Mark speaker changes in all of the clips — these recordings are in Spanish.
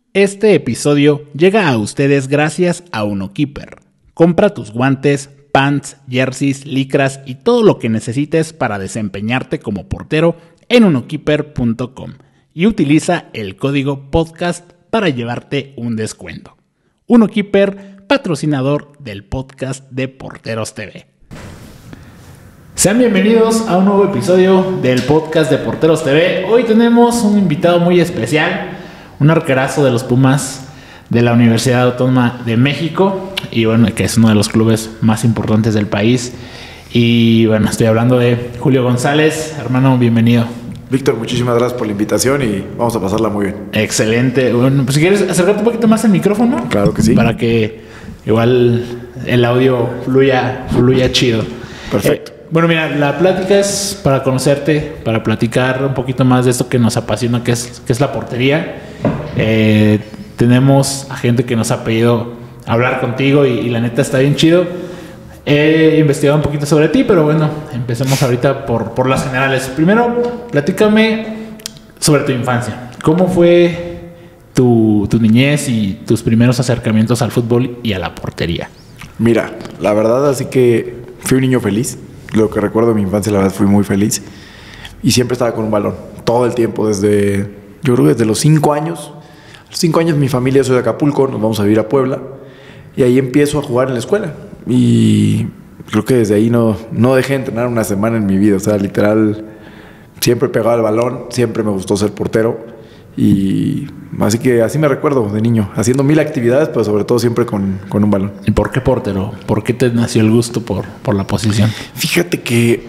Speaker 1: Este episodio llega a ustedes gracias a UnoKeeper. Compra tus guantes, pants, jerseys, licras y todo lo que necesites para desempeñarte como portero en unokeeper.com y utiliza el código podcast para llevarte un descuento. UnoKeeper, patrocinador del podcast de Porteros TV. Sean bienvenidos a un nuevo episodio del podcast de Porteros TV. Hoy tenemos un invitado muy especial, un arquerazo de los Pumas de la Universidad Autónoma de México y bueno, que es uno de los clubes más importantes del país. Y bueno, estoy hablando de Julio González. Hermano, bienvenido.
Speaker 2: Víctor, muchísimas gracias por la invitación y vamos a pasarla muy bien.
Speaker 1: Excelente. Bueno, pues si quieres acercarte un poquito más el micrófono.
Speaker 2: Claro que sí.
Speaker 1: Para que igual el audio fluya chido.
Speaker 2: Perfecto.
Speaker 1: Bueno, mira, la plática es para conocerte, para platicar un poquito más de esto que nos apasiona, que es la portería. Tenemos a gente que nos ha pedido hablar contigo y la neta está bien chido. He investigado un poquito sobre ti, pero bueno, empecemos ahorita por las generales. Primero, platícame sobre tu infancia. ¿Cómo fue tu niñez y tus primeros acercamientos al fútbol y a la portería?
Speaker 2: Mira, la verdad, así que fui un niño feliz. Lo que recuerdo de mi infancia, la verdad, fui muy feliz. Y siempre estaba con un balón, todo el tiempo, yo creo que desde los 5 años. A los 5 años mi familia, soy de Acapulco, nos vamos a vivir a Puebla. Y ahí empiezo a jugar en la escuela. Y creo que desde ahí no dejé de entrenar una semana en mi vida. O sea, literal, siempre pegaba el balón, siempre me gustó ser portero. Y así que así me recuerdo de niño, haciendo 1000 actividades, pero sobre todo siempre con un balón.
Speaker 1: ¿Y por qué portero? ¿Por qué te nació el gusto por la posición?
Speaker 2: Fíjate que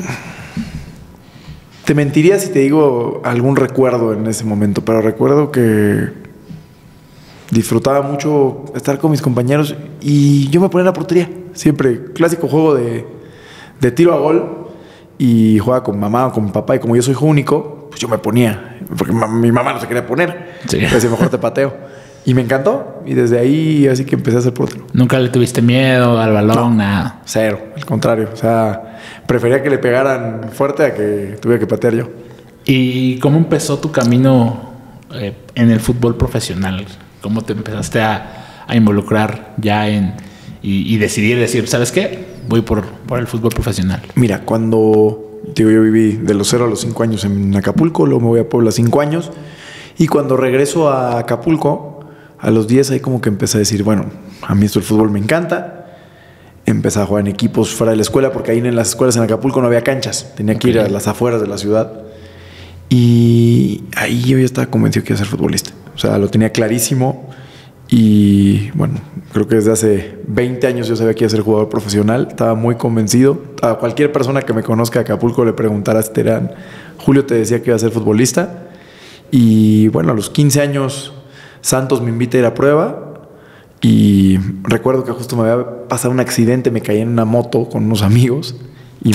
Speaker 2: te mentiría si te digo algún recuerdo en ese momento, pero recuerdo que disfrutaba mucho estar con mis compañeros y yo me ponía en la portería. Siempre, clásico juego de tiro a gol, y jugaba con mamá o con mi papá, y como yo soy hijo único, pues yo me ponía, porque mi mamá no se quería poner. Sí. Decía, mejor te pateo. Y me encantó, y desde ahí así que empecé a ser portero.
Speaker 1: ¿Nunca le tuviste miedo al balón? No, nada.
Speaker 2: Cero, al contrario. O sea, prefería que le pegaran fuerte a que tuviera que patear yo.
Speaker 1: ¿Y cómo empezó tu camino en el fútbol profesional? ¿Cómo te empezaste a involucrar ya y decir, ¿sabes qué? Voy por el fútbol profesional.
Speaker 2: Mira, cuando yo viví de los 0 a los 5 años en Acapulco, luego me voy a Puebla 5 años, y cuando regreso a Acapulco, a los 10 ahí como que empecé a decir, bueno, a mí esto el fútbol me encanta. Empecé a jugar en equipos fuera de la escuela, porque ahí en las escuelas en Acapulco no había canchas, tenía que ir a las afueras de la ciudad. Y ahí yo ya estaba convencido que iba a ser futbolista. O sea, lo tenía clarísimo. Y bueno, creo que desde hace 20 años yo sabía que iba a ser jugador profesional. Estaba muy convencido. A cualquier persona que me conozca de Acapulco le preguntara si Julio te decía que iba a ser futbolista. Y bueno, a los 15 años Santos me invita a ir a prueba. Y recuerdo que justo me había pasado un accidente. Me caí en una moto con unos amigos y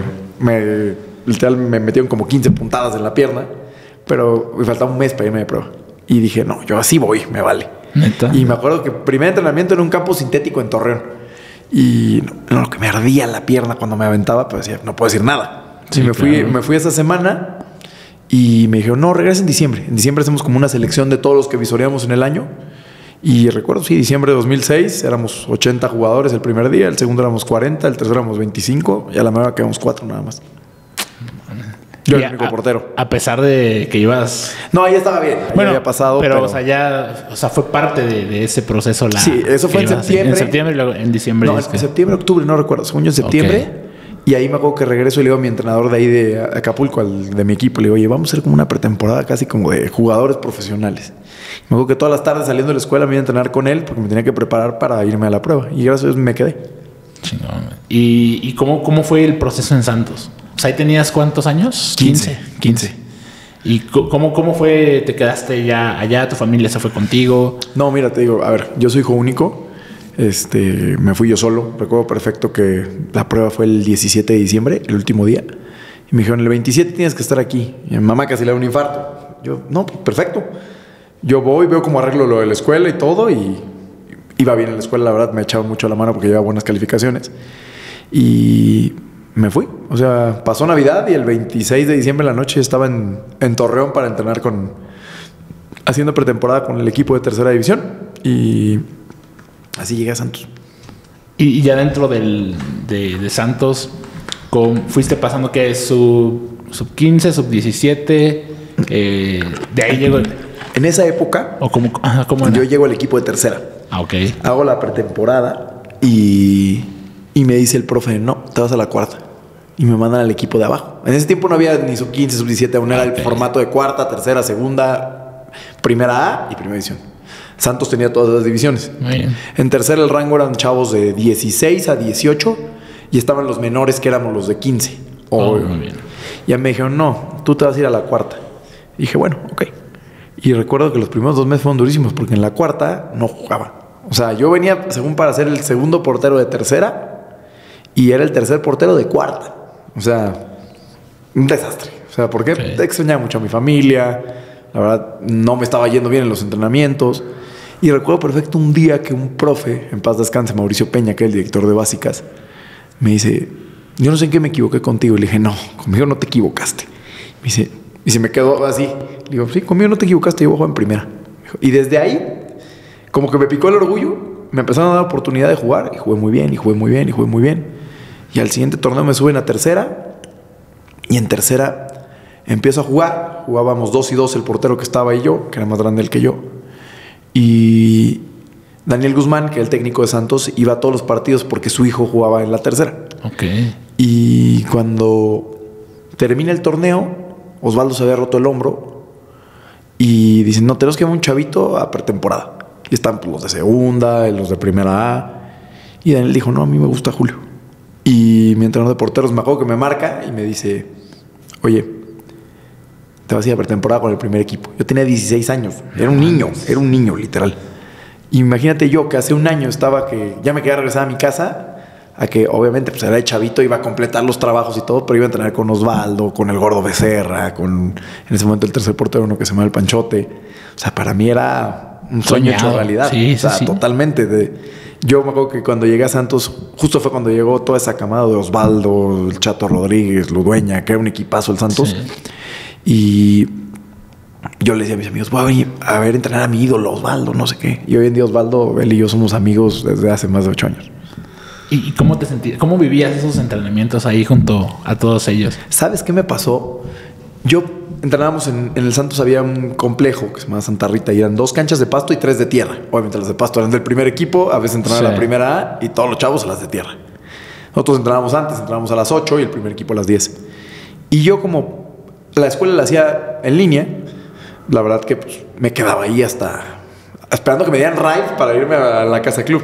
Speaker 2: literal me metieron como 15 puntadas en la pierna. Pero me faltaba un mes para irme de prueba. Y dije, no, yo así voy, me vale. ¿Neta? Y me acuerdo que primer entrenamiento en un campo sintético en Torreón. Y lo que me ardía la pierna cuando me aventaba, pues decía, no puedo decir nada. Sí, me fui esa semana y me dijeron, no, regresa en diciembre. En diciembre hacemos como una selección de todos los que visoreamos en el año. Y recuerdo, sí, diciembre de 2006, éramos 80 jugadores el primer día, el segundo éramos 40, el tercero éramos 25 y a la media quedamos 4 nada más. Yo era el único portero.
Speaker 1: A pesar de que ibas...
Speaker 2: No, ya estaba bien. Bueno, había pasado,
Speaker 1: pero... O sea, fue parte de ese proceso.
Speaker 2: Sí, eso fue en septiembre.
Speaker 1: En septiembre y luego en diciembre.
Speaker 2: No, en septiembre, octubre, no recuerdo. Según yo, en septiembre. Okay. Y ahí me acuerdo que regreso y le digo a mi entrenador de ahí de Acapulco, de mi equipo, le digo, oye, vamos a hacer como una pretemporada casi como de jugadores profesionales. Me acuerdo que todas las tardes saliendo de la escuela me iba a entrenar con él porque me tenía que preparar para irme a la prueba. Y gracias a Dios me quedé.
Speaker 1: Chingón. ¿Y cómo fue el proceso en Santos? O sea, ¿ahí tenías cuántos años? 15. ¿Y cómo fue? ¿Te quedaste ya allá? ¿Tu familia se fue contigo?
Speaker 2: No, mira, te digo, a ver, yo soy hijo único. Me fui yo solo. Recuerdo perfecto que la prueba fue el 17 de diciembre, el último día. Y me dijeron, el 27 tienes que estar aquí. Y a mi mamá casi le da un infarto. Yo, no, perfecto. Yo voy, veo cómo arreglo lo de la escuela y todo. Y iba bien en la escuela, la verdad, me echaban mucho la mano porque llevaba buenas calificaciones. Y me fui. O sea, pasó Navidad y el 26 de diciembre en la noche estaba en Torreón para entrenar con haciendo pretemporada con el equipo de tercera división y así llegué a Santos.
Speaker 1: Y ya dentro de Santos, fuiste pasando que es sub 15, sub 17, de ahí llegó.
Speaker 2: En esa época,
Speaker 1: ¿cómo
Speaker 2: yo llego al equipo de tercera.
Speaker 1: Ok.
Speaker 2: Hago la pretemporada y me dice el profe, no, te vas a la cuarta. Y me mandan al equipo de abajo. En ese tiempo no había ni sub 15, sub 17, aún era el formato de cuarta, tercera, segunda, primera A y primera división. Santos tenía todas las divisiones.
Speaker 1: Muy bien.
Speaker 2: En tercera el rango eran chavos de 16 a 18 y estaban los menores que éramos los de 15.
Speaker 1: Muy bien.
Speaker 2: Ya me dijeron, no, tú te vas a ir a la cuarta. Y dije, bueno, ok. Y recuerdo que los primeros 2 meses fueron durísimos porque en la cuarta no jugaba. O sea, yo venía según para ser el segundo portero de tercera y era el tercer portero de cuarta. O sea, un desastre. O sea, porque extrañaba mucho a mi familia. La verdad, no me estaba yendo bien en los entrenamientos. Y recuerdo perfecto un día que un profe, en paz descanse, Mauricio Peña, que es el director de básicas, me dice, yo no sé en qué me equivoqué contigo. Y le dije, no, conmigo no te equivocaste. Me dice, y se me quedó así. Le digo, sí, conmigo no te equivocaste, yo juego en primera. Y desde ahí, como que me picó el orgullo, me empezaron a dar oportunidad de jugar. Y jugué muy bien, y jugué muy bien, y jugué muy bien. Y al siguiente torneo me suben a tercera. Y en tercera empiezo a jugar. Jugábamos 2 y 2 el portero que estaba y yo, que era más grande el que yo. Y Daniel Guzmán, que era el técnico de Santos, iba a todos los partidos porque su hijo jugaba en la tercera.
Speaker 1: Ok.
Speaker 2: Y cuando termina el torneo, Osvaldo se había roto el hombro y dicen, no, tenemos que llevar un chavito a pretemporada. Y están pues, los de segunda, los de primera A. Y Daniel dijo, no, a mí me gusta Julio. Y mi entrenador de porteros me acuerdo que me marca y me dice, oye, te vas a ir a pretemporada con el primer equipo. Yo tenía 16 años. Era un niño, literal. Imagínate yo que hace un año estaba que ya me quería regresar a mi casa, a que obviamente pues era de chavito, iba a completar los trabajos y todo, pero iba a entrenar con Osvaldo, con el Gordo Becerra, con en ese momento el tercer portero, uno que se llama el Panchote. O sea, para mí era un sueño hecho realidad.
Speaker 1: Sí,
Speaker 2: o sea,
Speaker 1: sí.
Speaker 2: Totalmente. Yo me acuerdo que cuando llegué a Santos, justo fue cuando llegó toda esa camada de Osvaldo, el Chato Rodríguez, Ludueña, que era un equipazo el Santos. Sí. Y yo le decía a mis amigos, voy a venir a ver entrenar a mi ídolo, Osvaldo, no sé qué. Y hoy en día Osvaldo, él y yo somos amigos desde hace más de 8 años.
Speaker 1: ¿Y cómo te sentías? ¿Cómo vivías esos entrenamientos ahí junto a todos ellos?
Speaker 2: ¿Sabes qué me pasó? Yo entrenábamos en el Santos, había un complejo que se llama Santa Rita y eran 2 canchas de pasto y 3 de tierra. Obviamente las de pasto eran del primer equipo, a veces entrenaban a la primera A y todos los chavos a las de tierra. Nosotros entrenábamos antes, entrenábamos a las 8 y el primer equipo a las 10. Y yo como la escuela la hacía en línea, la verdad que pues, me quedaba ahí hasta esperando que me dieran ride para irme a la casa club.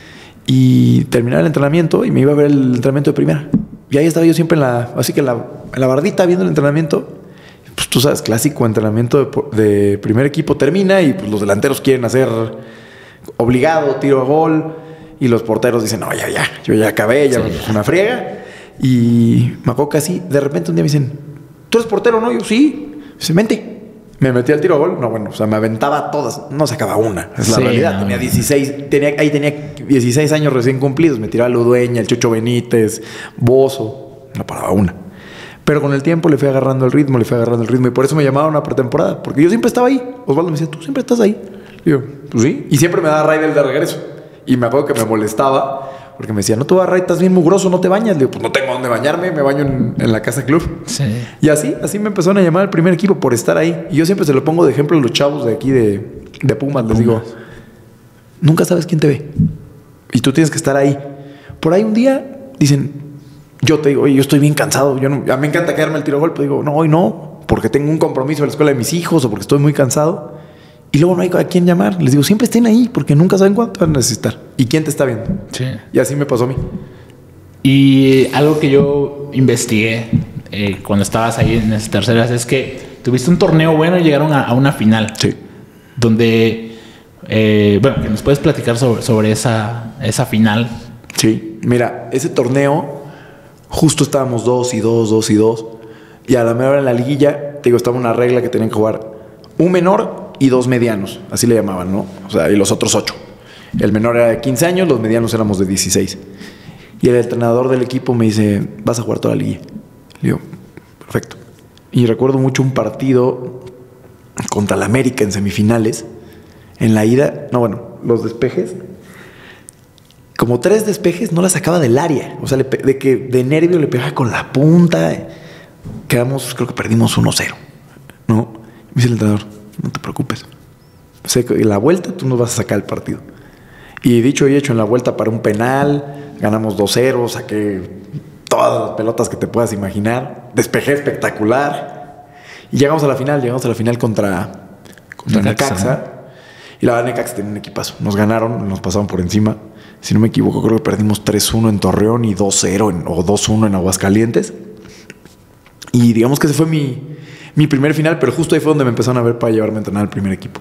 Speaker 2: Y terminaba el entrenamiento y me iba a ver el entrenamiento de primera. Y ahí estaba yo siempre en la bardita viendo el entrenamiento. Pues tú sabes, clásico entrenamiento de primer equipo termina y pues los delanteros quieren hacer obligado, tiro a gol. Y los porteros dicen, no, ya, yo ya acabé, ya me puse una friega. Y me acuerdo que así, de repente un día me dicen, ¿tú eres portero, no? Yo, sí. Dice, vente. Me metí al tiro a gol. No, bueno, o sea, me aventaba todas. No sacaba una. Es la realidad. No. Tenía 16 años recién cumplidos. Me tiraba Ludueña, el Chucho Benítez, Bozo. No paraba una. Pero con el tiempo le fui agarrando el ritmo. Y por eso me llamaron a pretemporada. Porque yo siempre estaba ahí. Osvaldo me decía, ¿tú siempre estás ahí? Y yo, pues sí. Y siempre me daba raid de regreso. Y me acuerdo que me molestaba. Porque me decía, no te vas a raid, estás bien mugroso, no te bañas. Le digo, pues no tengo dónde bañarme, me baño en la casa club. Sí. Y así me empezaron a llamar al primer equipo por estar ahí. Y yo siempre se lo pongo de ejemplo a los chavos de aquí de Pumas. Les digo, nunca sabes quién te ve. Y tú tienes que estar ahí. Por ahí un día dicen, yo te digo, oye, yo estoy bien cansado. A mí me encanta quedarme al tiro de golpe. Digo, no, hoy no, porque tengo un compromiso en la escuela de mis hijos o porque estoy muy cansado. Y luego no hay a quién llamar. Les digo, siempre estén ahí porque nunca saben cuánto van a necesitar. ¿Y quién te está viendo? Sí. Y así me pasó a mí.
Speaker 1: Y algo que yo investigué cuando estabas ahí en esas terceras es que tuviste un torneo bueno y llegaron a una final.
Speaker 2: Sí.
Speaker 1: Donde, bueno, que nos puedes platicar sobre esa final.
Speaker 2: Sí. Mira, ese torneo, justo estábamos 2 y 2. Y a la mera hora en la liguilla, te digo, estaba una regla que tenían que jugar un menor y 2 medianos, así le llamaban, ¿no? O sea, y los otros 8. El menor era de 15 años, los medianos éramos de 16. Y el entrenador del equipo me dice, vas a jugar toda la liga. Le digo, perfecto. Y recuerdo mucho un partido contra la América en semifinales. En la ida, los despejes, como 3 despejes no la sacaba del área. O sea, de nervio le pegaba con la punta. Creo que perdimos 1-0. ¿No? Me dice el entrenador, no te preocupes. Sé que en la vuelta tú nos vas a sacar el partido. Y dicho y hecho, en la vuelta para un penal, ganamos 2-0, saqué todas las pelotas que te puedas imaginar. Despejé espectacular. Y llegamos a la final contra Necaxa. Y la verdad, Necaxa tenía un equipazo. Nos ganaron, nos pasaron por encima. Si no me equivoco, creo que perdimos 3-1 en Torreón y 2-0 o 2-1 en Aguascalientes. Y digamos que ese fue mi primer final, pero justo ahí fue donde me empezaron a ver para llevarme a entrenar al primer equipo.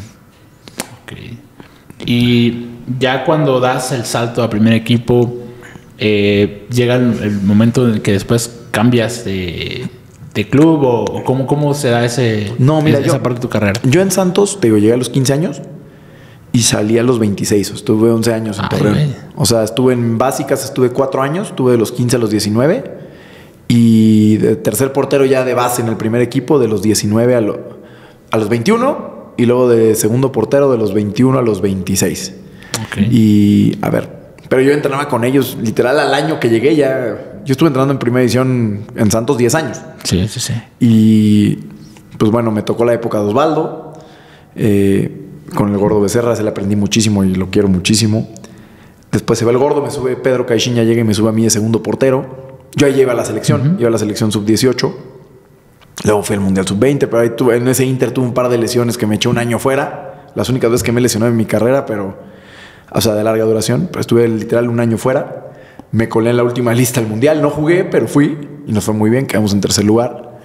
Speaker 1: Okay. Y ya cuando das el salto a primer equipo, llega el momento en que después cambias de club o cómo se da esa parte de tu carrera.
Speaker 2: Yo en Santos, llegué a los 15 años y salí a los 26. Estuve 11 años en Torreón. O sea, estuve en básicas, estuve 4 años, estuve de los 15 a los 19 y de tercer portero ya de base en el primer equipo de los 19 a los 21 y luego de segundo portero de los 21 a los 26.
Speaker 1: Okay.
Speaker 2: Y a ver, pero yo entrenaba con ellos literal al año que llegué ya. Yo estuve entrenando en primera división en Santos 10 años.
Speaker 1: Sí.
Speaker 2: Y pues me tocó la época de Osvaldo. Con el Gordo Becerra se le aprendí muchísimo y lo quiero muchísimo. Después se va el Gordo, me sube Pedro Caixinha, llega y me sube a mí de segundo portero. Yo ahí llevo a la selección, llevo a la selección sub-18. Luego fui al Mundial sub-20, pero ahí en ese Inter tuve un par de lesiones que me eché un año fuera. Las únicas veces que me lesioné en mi carrera, pero, o sea, de larga duración. Pero estuve literal un año fuera. Me colé en la última lista del Mundial. No jugué, pero fui y nos fue muy bien. Quedamos en tercer lugar.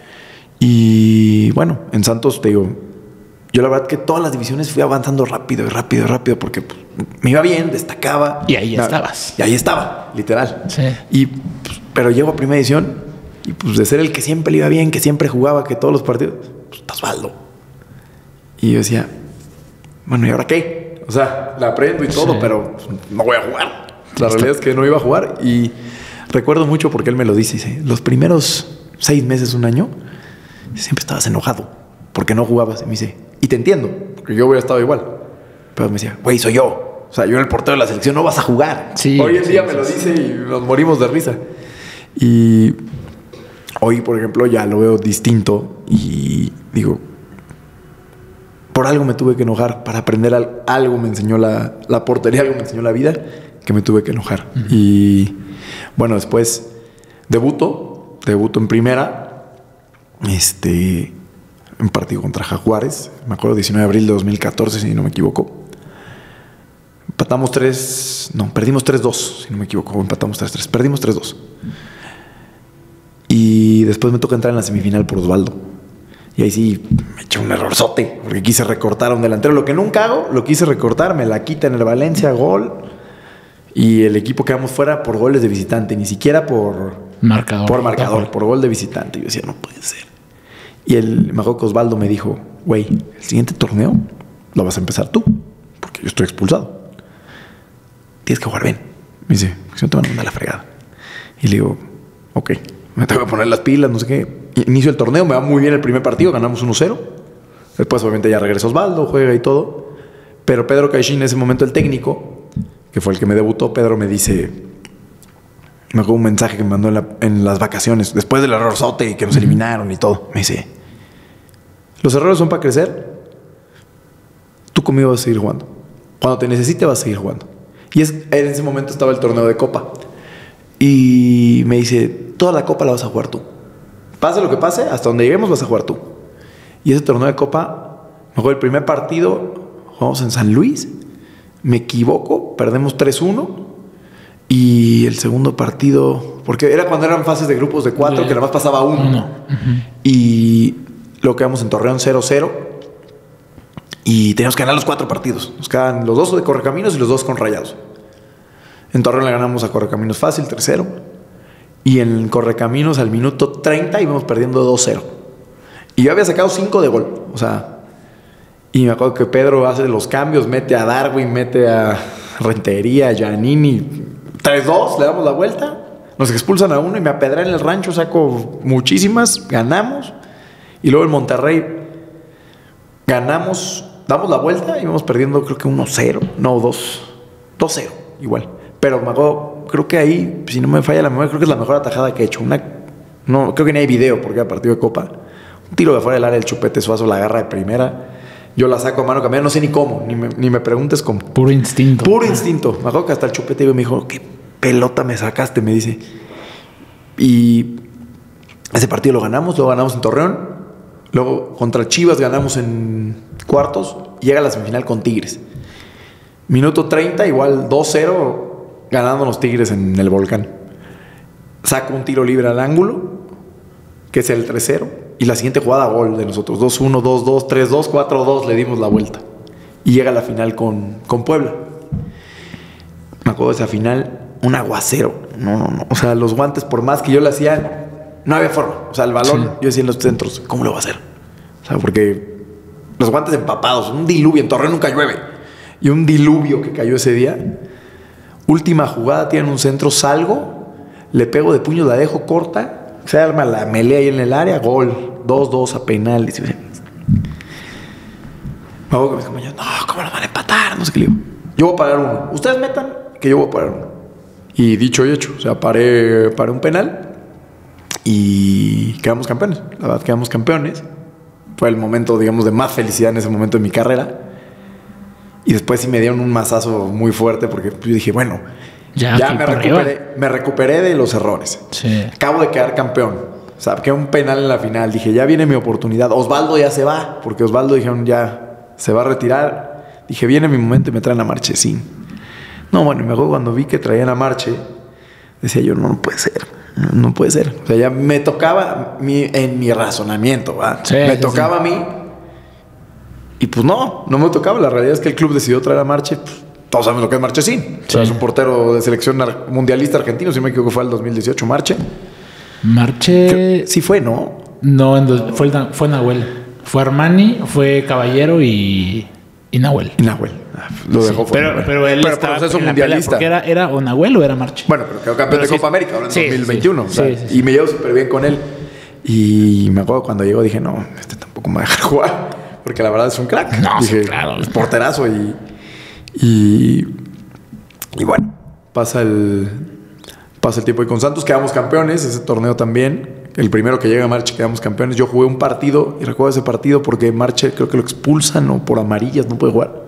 Speaker 2: Y en Santos, yo la verdad que todas las divisiones fui avanzando rápido porque me iba bien, destacaba.
Speaker 1: Y ahí estabas.
Speaker 2: Y ahí estaba, literal.
Speaker 1: Sí.
Speaker 2: Pero llego a primera división y de ser el que siempre le iba bien, que siempre jugaba, que todos los partidos, está Osvaldo. Y yo decía, ¿y ahora qué? O sea, la aprendo y todo, pero no voy a jugar. La realidad es que no iba a jugar. Y recuerdo mucho porque él me lo dice. Los primeros 6 meses, un año, siempre estabas enojado porque no jugabas. Y me dice, y te entiendo, porque yo hubiera estado igual. Pero me decía, güey, soy yo. O sea, yo era el portero de la selección, no vas a jugar.
Speaker 1: Sí,
Speaker 2: hoy en día me lo dice y nos morimos de risa. Y hoy, por ejemplo, ya lo veo distinto y digo, por algo me tuve que enojar. Para aprender algo me enseñó la portería, algo me enseñó la vida, que me tuve que enojar. Y después debuto en primera, en partido contra Jaguares, me acuerdo, 19 de abril de 2014, si no me equivoco. Perdimos 3-2, si no me equivoco, empatamos 3-3, perdimos 3-2. Y después me toca entrar en la semifinal por Osvaldo. Y ahí sí me eché un errorzote, porque quise recortar a un delantero. Lo que nunca hago, lo quise recortar, me la quita en el Valencia, gol. Y el equipo quedamos fuera por goles de visitante, ni siquiera por marcador, por gol de visitante. Y yo decía, no puede ser. Y me acuerdo que Osvaldo me dijo, güey, el siguiente torneo lo vas a empezar tú, porque yo estoy expulsado. Tienes que jugar bien. Me dice, si no te van a mandar a la fregada. Y le digo, ok, me tengo que poner las pilas, no sé qué. Inicio el torneo, me va muy bien el primer partido, ganamos 1-0. Después obviamente ya regresa Osvaldo, juega y todo. Pero Pedro Caixinha, en ese momento el técnico, que fue el que me debutó, Pedro me dice, me acuerdo un mensaje que me mandó en las vacaciones, después del errorzote y que nos eliminaron y todo. Me dice, los errores son para crecer. Tú conmigo vas a seguir jugando. Cuando te necesite vas a seguir jugando. Y en ese momento estaba el torneo de Copa. Y me dice, toda la Copa la vas a jugar tú. Pase lo que pase, hasta donde lleguemos vas a jugar tú. Y ese torneo de Copa, me acuerdo el primer partido, jugamos en San Luis. Me equivoco, perdemos 3-1. Y el segundo partido, porque era cuando eran fases de grupos de 4, que nada más pasaba uno. Y luego quedamos en Torreón 0-0. Y teníamos que ganar los 4 partidos. Nos quedan los 2 de Correcaminos y los 2 con Rayados. En Torreón le ganamos a Correcaminos fácil, 3-0. Y en Correcaminos al minuto 30 íbamos perdiendo 2-0. Y yo había sacado 5 de gol. O sea, y me acuerdo que Pedro hace los cambios, mete a Darwin, mete a Rentería, a Giannini. 3-2, le damos la vuelta. Nos expulsan a uno y me apedrean en el rancho, saco muchísimas, ganamos. Y luego el Monterrey ganamos, damos la vuelta y vamos perdiendo creo que 1-0, no 2-0 igual. Pero me acuerdo, creo que ahí, si no me falla la memoria, creo que es la mejor atajada que he hecho. No, creo que ni hay video porque era partido de Copa. Un tiro de fuera del área, el Chupete Suazo la agarra de primera. Yo la saco a mano cambiada, no sé ni cómo, ni me preguntes cómo.
Speaker 1: Puro instinto.
Speaker 2: Puro instinto. Me acuerdo que hasta el Chupete me dijo, ¿qué pelota me sacaste? Me dice. Y ese partido lo ganamos en Torreón. Luego contra Chivas ganamos en cuartos. Y llega a la semifinal con Tigres. Minuto 30, igual 2-0, ganando los Tigres en el Volcán. Saco un tiro libre al ángulo, que es el 3-0. Y la siguiente jugada, gol de nosotros. 2-1, 2-2, 3-2, 4-2, le dimos la vuelta. Y llega a la final con Puebla. Me acuerdo de esa final, un aguacero. No. O sea, los guantes, por más que yo lo hacía, no había forma. O sea, el balón, yo decía en los centros, ¿cómo lo va a hacer? O sea, porque los guantes empapados, un diluvio. En Torreón nunca llueve. Y un diluvio que cayó ese día. Última jugada, tienen un centro, salgo, le pego de puño, la dejo corta. Se arma la melea ahí en el área, gol. 2-2 a penales. Me hago con mis compañeros, no, ¿cómo lo van a empatar? No sé qué le digo. Yo voy a parar uno. Ustedes metan que yo voy a parar uno. Y dicho y hecho, o sea, paré un penal y quedamos campeones. La verdad, quedamos campeones. Fue el momento, digamos, de más felicidad en ese momento de mi carrera. Y después sí me dieron un mazazo muy fuerte porque yo dije, bueno, ya me recuperé de los errores. Sí. Acabo de quedar campeón. Saqué un penal en la final. Dije, ya viene mi oportunidad. Osvaldo ya se va, porque Osvaldo dijeron, ya se va a retirar. Dije, viene mi momento y me traen a Marchesín. No, bueno, y me acuerdo cuando vi que traían a Marche, decía yo, no puede ser. No puede ser. O sea, ya me tocaba en mi razonamiento, ¿va? Sí, me tocaba a mí. Y pues no me tocaba. La realidad es que el club decidió traer a Marche. Pues, todos sabemos lo que es Marchesín. Sí. O sea, es un portero de selección mundialista argentino. Si me equivoco, fue el 2018, Marche. Sí fue, ¿no?
Speaker 1: No, fue Nahuel. Fue Armani, fue Caballero y Nahuel.
Speaker 2: Lo dejó fuera.
Speaker 1: Pero él estaba en la pelea, porque era o Nahuel o era Marche.
Speaker 2: Bueno, pero quedó campeón de Copa América ahora en 2021. Sí. Y me llevo súper bien con él. Y me acuerdo cuando llegó, dije, no, tampoco me va a dejar jugar. Porque la verdad es un crack.
Speaker 1: No,
Speaker 2: dije,
Speaker 1: sí, claro.
Speaker 2: Es porterazo y bueno, pasa el tiempo y con Santos quedamos campeones, ese torneo también. El primero que llega a Marche quedamos campeones. Yo jugué un partido y recuerdo ese partido porque Marche creo que lo expulsan o por amarillas no puede jugar.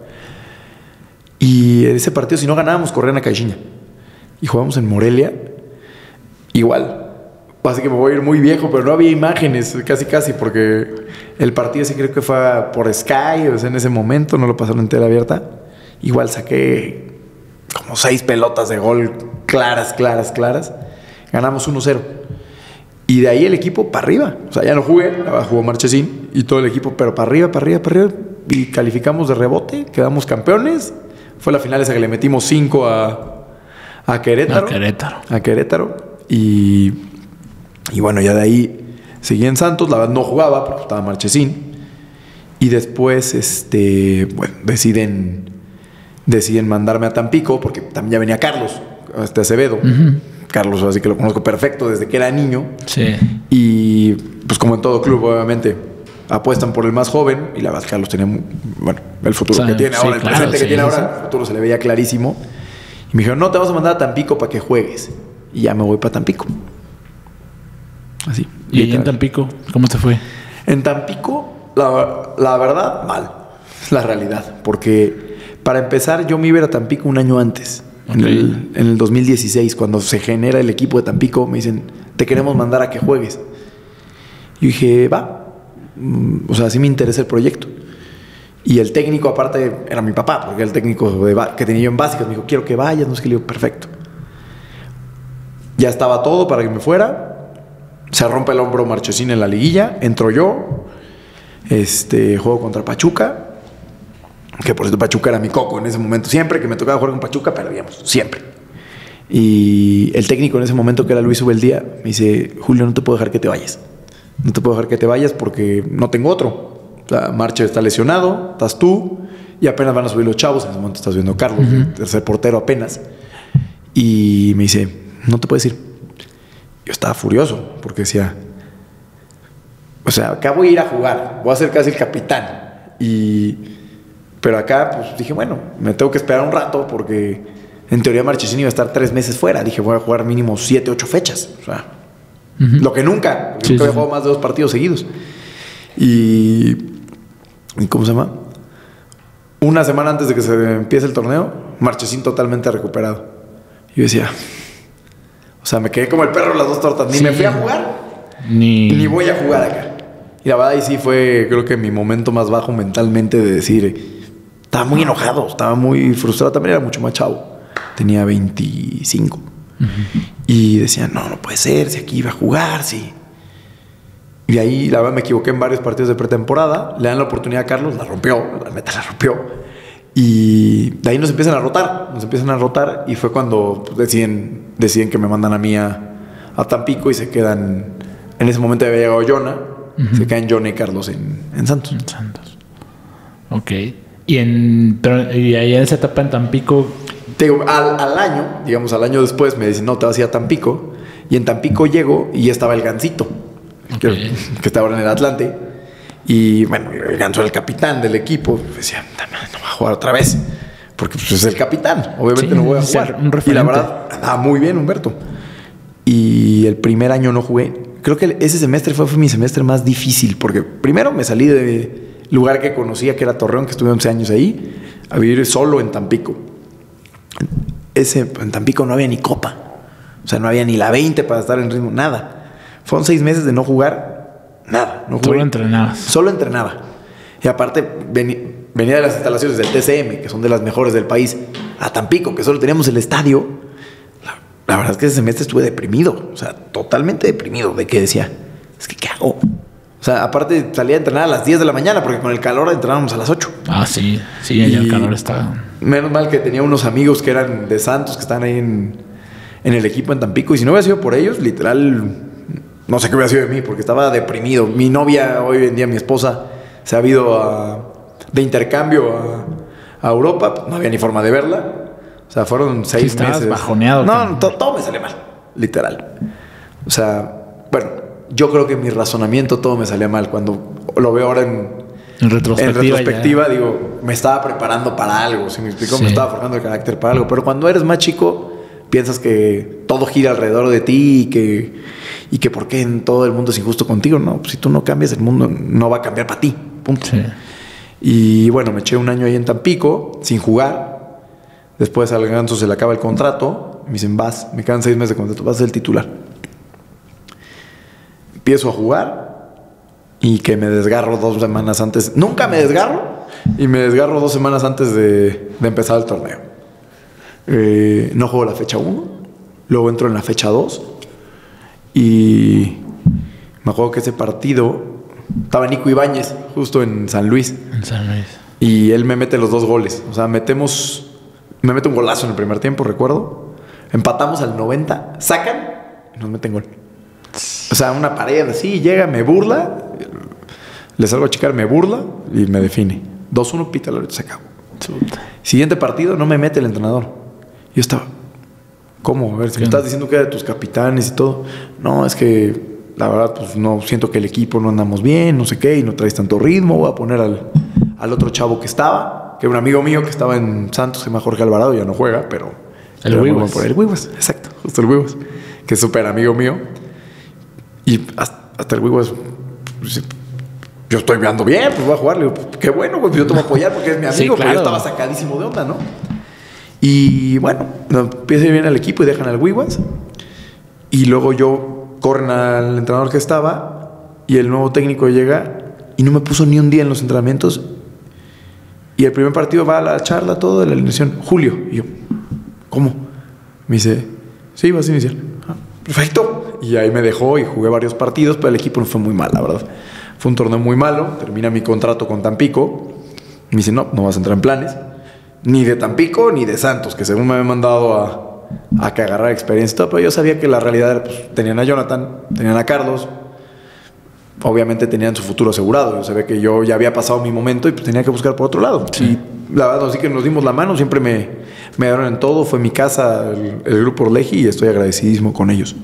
Speaker 2: Y en ese partido, si no ganábamos, corrían a Caixinha. Y jugamos en Morelia. Igual. Así que me voy a ir muy viejo, pero no había imágenes, casi, porque el partido sí creo que fue por Sky, o sea, en ese momento no lo pasaron en tela abierta. Igual saqué como 6 pelotas de gol claras. Ganamos 1-0. Y de ahí el equipo para arriba. O sea, ya no jugué, jugó Marchesín y todo el equipo, pero para arriba. Y calificamos de rebote, quedamos campeones. Fue la final esa que le metimos 5 a Querétaro. A Querétaro. Y bueno, ya de ahí seguí en Santos. La verdad no jugaba porque estaba Marchesín. Y después deciden mandarme a Tampico porque también ya venía Carlos Acevedo. Uh-huh. Carlos, así que lo conozco perfecto desde que era niño. Sí. Y pues como en todo club, obviamente, apuestan por el más joven. Y la verdad, Carlos tenía, el futuro que tiene ahora, el presente que tiene ahora, el futuro se le veía clarísimo. Y me dijeron, no, te vamos a mandar a Tampico para que juegues. Y ya me voy para Tampico. Así.
Speaker 1: ¿Y ahí en Tampico cómo te fue?
Speaker 2: En Tampico, la verdad, mal. Es la realidad. Porque para empezar, yo me iba a Tampico un año antes. Okay. En el 2016, cuando se genera el equipo de Tampico, me dicen, te queremos mandar a que juegues. Y dije, va. O sea, sí me interesa el proyecto. Y el técnico, aparte, era mi papá, porque era el técnico que tenía yo en básicas. Me dijo, quiero que vayas. No sé qué. Le digo, perfecto. Ya estaba todo para que me fuera. Se rompe el hombro Marchesín en la liguilla. Entro yo. Juego contra Pachuca. Que por cierto, Pachuca era mi coco en ese momento. Siempre que me tocaba jugar con Pachuca, perdíamos. Siempre. Y el técnico en ese momento, que era Luis Ubeldía, me dice, Julio, no te puedo dejar que te vayas. No te puedo dejar que te vayas porque no tengo otro. O sea, Marche está lesionado, estás tú, y apenas van a subir los chavos. En ese momento estás viendo a Carlos, uh-huh. Tercer portero apenas. Y me dice, no te puedes ir. Yo estaba furioso porque decía, o sea, acabo de ir a jugar, voy a ser casi el capitán. Pero acá, pues dije, bueno, me tengo que esperar un rato porque en teoría Marchesín iba a estar 3 meses fuera. Dije, voy a jugar mínimo 7, 8 fechas. O sea, lo que nunca. Nunca había jugado más de 2 partidos seguidos. ¿Y cómo se llama? Una semana antes de que se empiece el torneo, Marchesín totalmente recuperado. Y yo decía, o sea, me quedé como el perro de las 2 tortas. Ni me fui a jugar, ni voy a jugar acá. Y la verdad ahí sí fue, creo que mi momento más bajo mentalmente de decir, estaba muy enojado, estaba muy frustrado. También era mucho más chavo. Tenía 25. Y decía, no puede ser, si aquí iba a jugar, sí. Y ahí la verdad me equivoqué en varios partidos de pretemporada. Le dan la oportunidad a Carlos, la rompió, la neta la rompió. Y de ahí nos empiezan a rotar. Y fue cuando deciden que me mandan a mí a Tampico y se quedan. En ese momento había llegado Jonah. Se quedan Jonah y Carlos en Santos.
Speaker 1: En Santos. Ok. Y ahí en esa etapa en Tampico.
Speaker 2: Te digo, al año después me dicen, no, te vas a ir a Tampico. Y en Tampico llego y ya estaba el Gansito, que estaba ahora en el Atlante. Y bueno, el Ganso era el capitán del equipo. Decía, no va a jugar otra vez, porque pues, es el capitán. Obviamente no voy a jugar. Y la verdad, andaba muy bien Humberto. Y el primer año no jugué. Creo que ese semestre fue mi semestre más difícil, porque primero me salí de lugar que conocía, que era Torreón, que estuve 11 años ahí, a vivir solo en Tampico. En Tampico no había ni copa. O sea, no había ni la 20 para estar en ritmo, nada. Fueron 6 meses de no jugar, nada. No jugué.
Speaker 1: Solo entrenabas.
Speaker 2: Solo entrenaba. Y aparte venía de las instalaciones del TCM, que son de las mejores del país, a Tampico, que solo teníamos el estadio. La verdad es que ese semestre estuve deprimido. O sea, totalmente deprimido. De que decía, es que ¿qué hago? O sea, aparte salía a entrenar a las 10 de la mañana, porque con el calor entrenábamos a las 8.
Speaker 1: Ah, sí. Sí, allá el calor estaba.
Speaker 2: Menos mal que tenía unos amigos que eran de Santos, que estaban ahí en el equipo en Tampico. Y si no hubiera sido por ellos, literal, no sé qué hubiera sido de mí, porque estaba deprimido. Mi novia, hoy en día mi esposa, se ha ido de intercambio a Europa. No había ni forma de verla. O sea, fueron 6 meses.
Speaker 1: Bajoneado.
Speaker 2: No, todo me sale mal, literal. O sea, bueno, yo creo que mi razonamiento todo me salía mal. Cuando lo veo ahora en retrospectiva, digo, me estaba preparando para algo. ¿Sí me explico? Sí. Me estaba formando el carácter para algo. Pero cuando eres más chico, piensas que todo gira alrededor de ti y que por qué todo el mundo es injusto contigo. No, pues si tú no cambias, el mundo no va a cambiar para ti. Punto. Sí. Y bueno, me eché un año ahí en Tampico sin jugar. Después al Ganso se le acaba el contrato. Me dicen, me quedan 6 meses de contrato, vas a ser el titular. Empiezo a jugar y que me desgarro 2 semanas antes. Nunca me desgarro, y me desgarro 2 semanas antes de empezar el torneo. No juego la fecha 1, luego entro en la fecha 2 y me acuerdo que ese partido estaba Nico Ibáñez justo en San Luis. Y él me mete los 2 goles. O sea, me mete un golazo en el primer tiempo, recuerdo. Empatamos al 90, sacan y nos meten gol. O sea, una pared así, llega, me burla, le salgo a checar, me burla y me define. 2-1, pita el árbitro, se acabó. Siguiente partido, no me mete el entrenador. Yo estaba, ¿cómo? A ver, si me estás diciendo que era de tus capitanes y todo. No, es que la verdad, pues no siento que el equipo no andamos bien, no sé qué, y no traes tanto ritmo. Voy a poner al otro chavo que era un amigo mío que estaba en Santos, se llama Jorge Alvarado, ya no juega, pero
Speaker 1: el Wiwas.
Speaker 2: El Wiwas, exacto, justo el Wiwas, que es súper amigo mío. Y hasta el Wiwas, yo estoy mirando bien, pues voy a jugar. Le digo, qué bueno, pues yo te voy a apoyar porque es mi amigo, sí, claro. Pero yo estaba sacadísimo de onda, ¿no? Y bueno, empieza bien el equipo y dejan al Wiwas. Y luego corren al entrenador que estaba y el nuevo técnico llega y no me puso ni un día en los entrenamientos. Y el primer partido va a la charla, todo de la alineación, Julio. Y yo, ¿cómo? Me dice, sí, vas a iniciar. Perfecto. Y ahí me dejó y jugué varios partidos, pero el equipo no fue muy mal, la verdad. Fue un torneo muy malo. Termina mi contrato con Tampico. Me dice, no vas a entrar en planes. Ni de Tampico ni de Santos, que según me habían mandado a que agarrar experiencia y todo. Pero yo sabía que la realidad era, pues, tenían a Jonathan, tenían a Carlos. Obviamente tenían su futuro asegurado. Yo sabía que yo ya había pasado mi momento y pues tenía que buscar por otro lado. Sí. Y la verdad, así que nos dimos la mano. Siempre me dieron en todo. Fue mi casa el grupo Orleji y estoy agradecidísimo con ellos.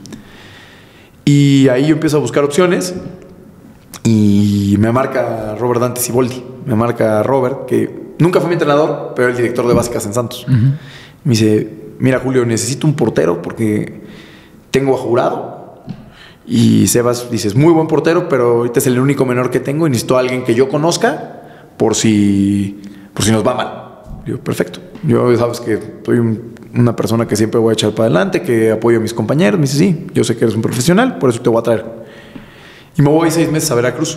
Speaker 2: Y ahí yo empiezo a buscar opciones y me marca Robert Dante Siboldi. me marca Robert, que nunca fue mi entrenador, pero el director de básicas en Santos. Me dice, mira Julio, necesito un portero porque tengo a Jurado. Y Sebas dice, es muy buen portero, pero ahorita es el único menor que tengo y necesito a alguien que yo conozca por si nos va mal. Digo, perfecto. Yo sabes que soy una persona que siempre voy a echar para adelante, que apoyo a mis compañeros. Me dice, sí, yo sé que eres un profesional, por eso te voy a traer. Y me voy 6 meses a Veracruz.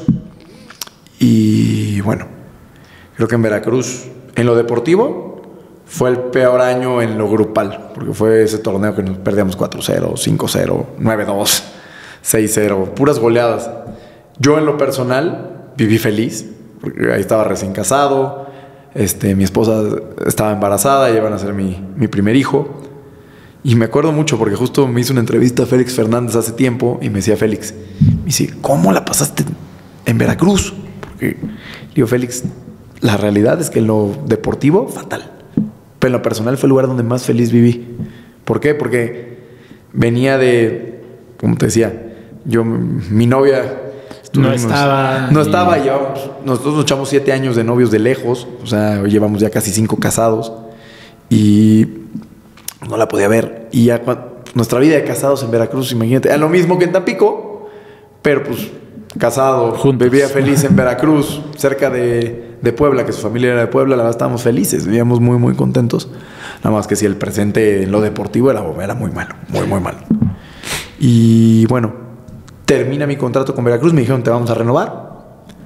Speaker 2: Y bueno, creo que en Veracruz, en lo deportivo, fue el peor año en lo grupal, porque fue ese torneo que nos perdíamos 4-0, 5-0, 9-2, 6-0, puras goleadas. Yo en lo personal viví feliz, porque ahí estaba recién casado, mi esposa estaba embarazada, y iban a ser mi primer hijo. Y me acuerdo mucho porque justo me hizo una entrevista a Félix Fernández hace tiempo y me decía Félix, me dice, ¿cómo la pasaste en Veracruz? Porque digo, Félix, la realidad es que en lo deportivo, fatal. Pero en lo personal fue el lugar donde más feliz viví. ¿Por qué? Porque venía de, como te decía, mi novia
Speaker 1: no estaba.
Speaker 2: Nosotros nos echamos 7 años de novios de lejos, o sea, llevamos ya casi 5 casados y no la podía ver. Y ya nuestra vida de casados en Veracruz, imagínate, era lo mismo que en Tampico, pero pues casado, juntos. Vivía feliz en Veracruz, cerca de Puebla, que su familia era de Puebla, la verdad estábamos felices, vivíamos muy, muy contentos. Nada más que si el presente en lo deportivo era muy malo, muy, muy malo. Y bueno, termina mi contrato con Veracruz, me dijeron, te vamos a renovar.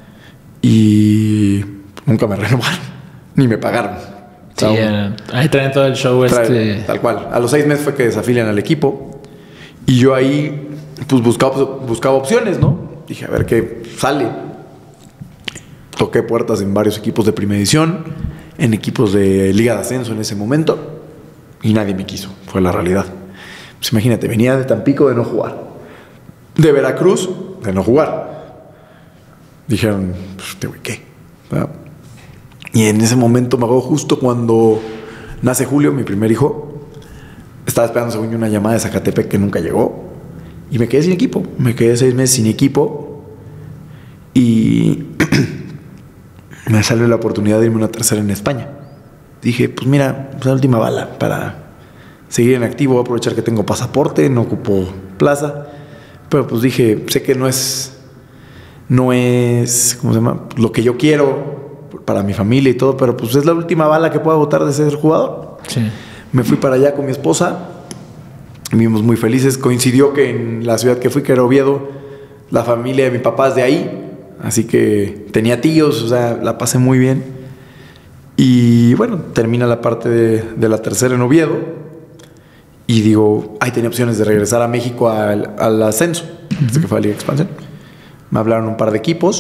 Speaker 2: Y nunca me renovaron, ni me pagaron.
Speaker 1: Sí, ahí traen todo el show.
Speaker 2: Tal cual. A los 6 meses fue que desafilian al equipo. Y yo ahí pues buscaba opciones, ¿no? Dije, a ver qué sale. Toqué puertas en varios equipos de primera edición, en equipos de Liga de Ascenso en ese momento, y nadie me quiso. Fue la realidad. Pues imagínate, venía de Tampico de no jugar, de Veracruz de no jugar. Dijeron, pues, ¿qué? ¿Verdad? Y en ese momento me acuerdo justo cuando nace Julio, mi primer hijo. Estaba esperando, según yo, una llamada de Zacatepec que nunca llegó. Y me quedé sin equipo. Me quedé 6 meses sin equipo. Y me salió la oportunidad de irme a una tercera en España. Dije, pues mira, es la última bala para seguir en activo. Voy a aprovechar que tengo pasaporte, no ocupo plaza. Pero pues dije, sé que no es, ¿cómo se llama? Lo que yo quiero para mi familia y todo, pero pues es la última bala que puedo botar de ser jugador.
Speaker 1: Sí.
Speaker 2: Me fui para allá con mi esposa, vivimos muy felices. Coincidió que en la ciudad que fui, que era Oviedo, la familia de mi papá es de ahí, así que tenía tíos, o sea, la pasé muy bien. Y bueno, termina la parte de la tercera en Oviedo y digo, ahí tenía opciones de regresar a México al ascenso, desde que fue a Liga de Expansión. Me hablaron un par de equipos.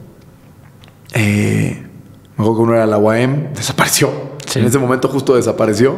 Speaker 2: Me acuerdo que uno era la UAM, desapareció. Sí. En ese momento justo desapareció.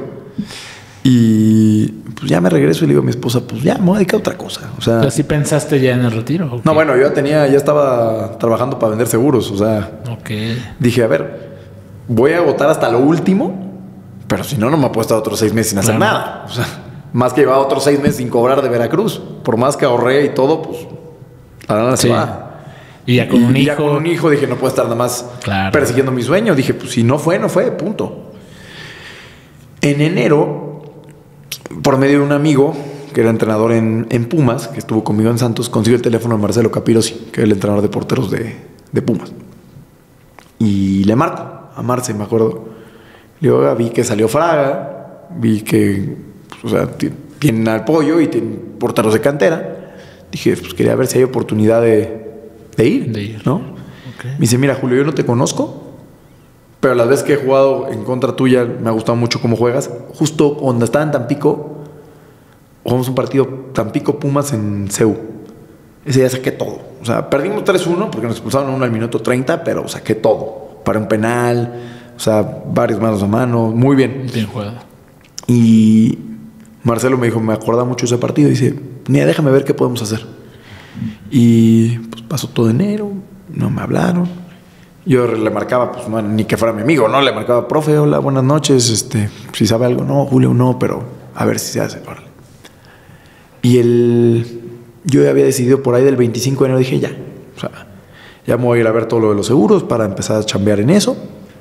Speaker 2: Y pues ya me regreso y le digo a mi esposa, pues ya me voy a dedicar a otra cosa. O sea,
Speaker 1: ¿pero sí pensaste ya en el retiro? ¿Okay?
Speaker 2: No, bueno, yo ya estaba trabajando para vender seguros. O sea, dije, a ver, voy a agotar hasta lo último, pero si no, no me puedo estar otros 6 meses sin hacer nada. O sea, más que llevaba otros 6 meses sin cobrar de Veracruz. Por más que ahorré y todo, pues la nada se va.
Speaker 1: Y ya con un hijo.
Speaker 2: Ya con un hijo dije, no puedo estar nada más persiguiendo mi sueño. Dije, pues si no fue, punto. En enero, por medio de un amigo que era entrenador en Pumas, que estuvo conmigo en Santos, consigo el teléfono de Marcelo Capirosi, que era el entrenador de porteros de Pumas. Y le marco a Marce, me acuerdo. Le digo, vi que salió Fraga, vi que pues, o sea, tienen apoyo y tienen porteros de cantera. Dije, pues quería ver si hay oportunidad de ir, ¿no? Okay. Me dice, mira, Julio, yo no te conozco, pero las veces que he jugado en contra tuya me ha gustado mucho cómo juegas. Justo cuando estaba en Tampico, jugamos un partido Tampico-Pumas en CEU. Ese día saqué todo. O sea, perdimos 3-1 porque nos expulsaron 1 al minuto 30, pero saqué todo. Para un penal, o sea, varios manos a mano, muy bien.
Speaker 1: Bien jugado.
Speaker 2: Y Marcelo me dijo, me acuerda mucho ese partido. Dice, mira, déjame ver qué podemos hacer. Y pues pasó todo enero, no me hablaron. Yo le marcaba, pues no, ni que fuera mi amigo, ¿no? Le marcaba, profe, hola, buenas noches, si sabe algo, no, Julio, no, pero a ver si se hace, órale. Y yo ya había decidido por ahí del 25 de enero, dije ya. O sea, ya me voy a ir a ver todo lo de los seguros para empezar a chambear en eso.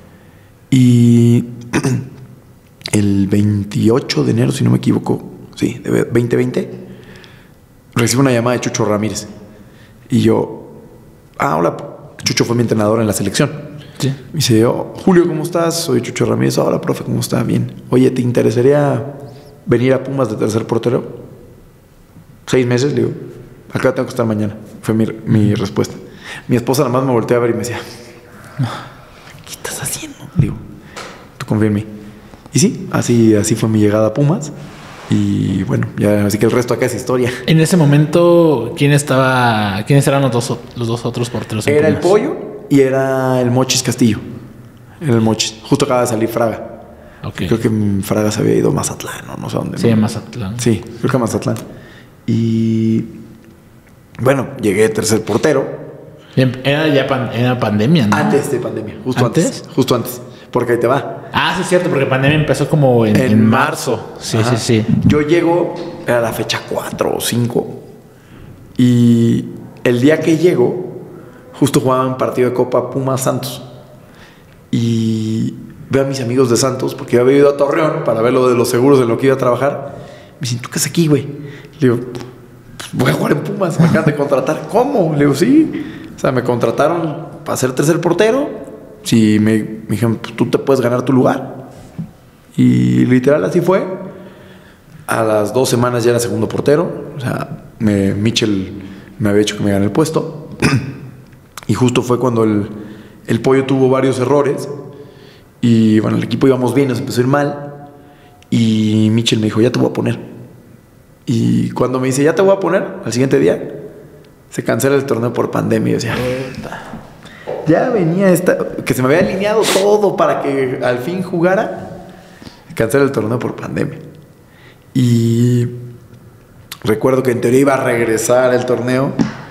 Speaker 2: Y el 28 de enero, si no me equivoco, sí, de 2020, recibo una llamada de Chucho Ramírez. Y yo, hola, Chucho fue mi entrenador en la selección.
Speaker 1: Sí.
Speaker 2: Me dice, Julio, ¿cómo estás? Soy Chucho Ramírez. Hola, profe, ¿cómo está? Bien. Oye, ¿te interesaría venir a Pumas de tercer portero? 6 meses, le digo, acá tengo que estar mañana. Fue mi respuesta. Mi esposa nada más me volteó a ver y me decía, ¿qué estás haciendo? Le digo, tú confía en mí. Y sí, así fue mi llegada a Pumas. Y bueno, ya así que el resto acá es historia.
Speaker 1: En ese momento, ¿quiénes eran los dos otros porteros?
Speaker 2: Era el Pollo y era el Mochis Castillo. Era el Mochis. Justo acaba de salir Fraga.
Speaker 1: Okay.
Speaker 2: Creo que Fraga se había ido a Mazatlán, no sé a dónde.
Speaker 1: Sí, a Mazatlán.
Speaker 2: Sí, creo que a Mazatlán. Y bueno, llegué de tercer portero.
Speaker 1: Era pandemia, ¿no?
Speaker 2: Antes de pandemia, justo antes. Porque ahí te va.
Speaker 1: Sí, es cierto, porque pandemia empezó como en marzo. Sí,
Speaker 2: Ajá.
Speaker 1: sí.
Speaker 2: Yo llego, era la fecha 4 o 5. Y el día que llego, justo jugaban un partido de Copa Pumas Santos. Y veo a mis amigos de Santos, porque yo había ido a Torreón para ver lo de los seguros en lo que iba a trabajar. Me dicen, ¿tú qué haces aquí, güey? Le digo, voy a jugar en Pumas, me acaban de contratar. ¿Cómo? Le digo, sí. O sea, me contrataron para ser tercer portero. Sí, me dijeron, pues, tú te puedes ganar tu lugar. Y literal así fue. A las 2 semanas ya era segundo portero. O sea, Mitchell me había hecho que me gane el puesto. Y justo fue cuando el Pollo tuvo varios errores. Y bueno, el equipo íbamos bien, nos empezó a ir mal. Y Mitchell me dijo, ya te voy a poner. Y cuando me dice, ya te voy a poner, al siguiente día, se cancela el torneo por pandemia. Y yo decía, ya venía que se me había alineado todo para que al fin jugara. Se cancela el torneo por pandemia. Y recuerdo que en teoría iba a regresar el torneo.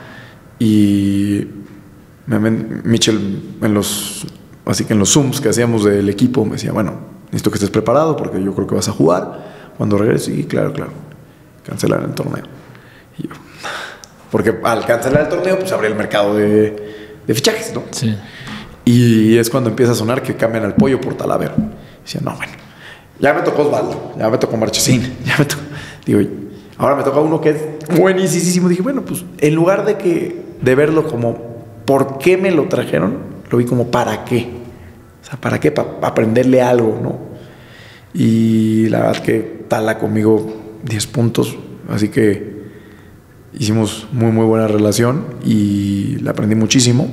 Speaker 2: Y Mitchell en los Zooms que hacíamos del equipo me decía, bueno, necesito que estés preparado porque yo creo que vas a jugar cuando regreses. Y claro, cancelar el torneo. Y yo, porque al cancelar el torneo, pues abría el mercado de fichajes, ¿no?
Speaker 1: Sí.
Speaker 2: Y es cuando empieza a sonar que cambian al Pollo por Talavera. Decía, no, bueno, ya me tocó Osvaldo, ya me tocó Marchesín, digo, ahora me toca uno que es buenísimo. Dije, bueno, pues en lugar de verlo como ¿por qué me lo trajeron? Lo vi como ¿para qué? O sea, ¿para qué? Para aprenderle algo, ¿no? Y la verdad que Tala conmigo 10 puntos, así que hicimos muy muy buena relación y le aprendí muchísimo.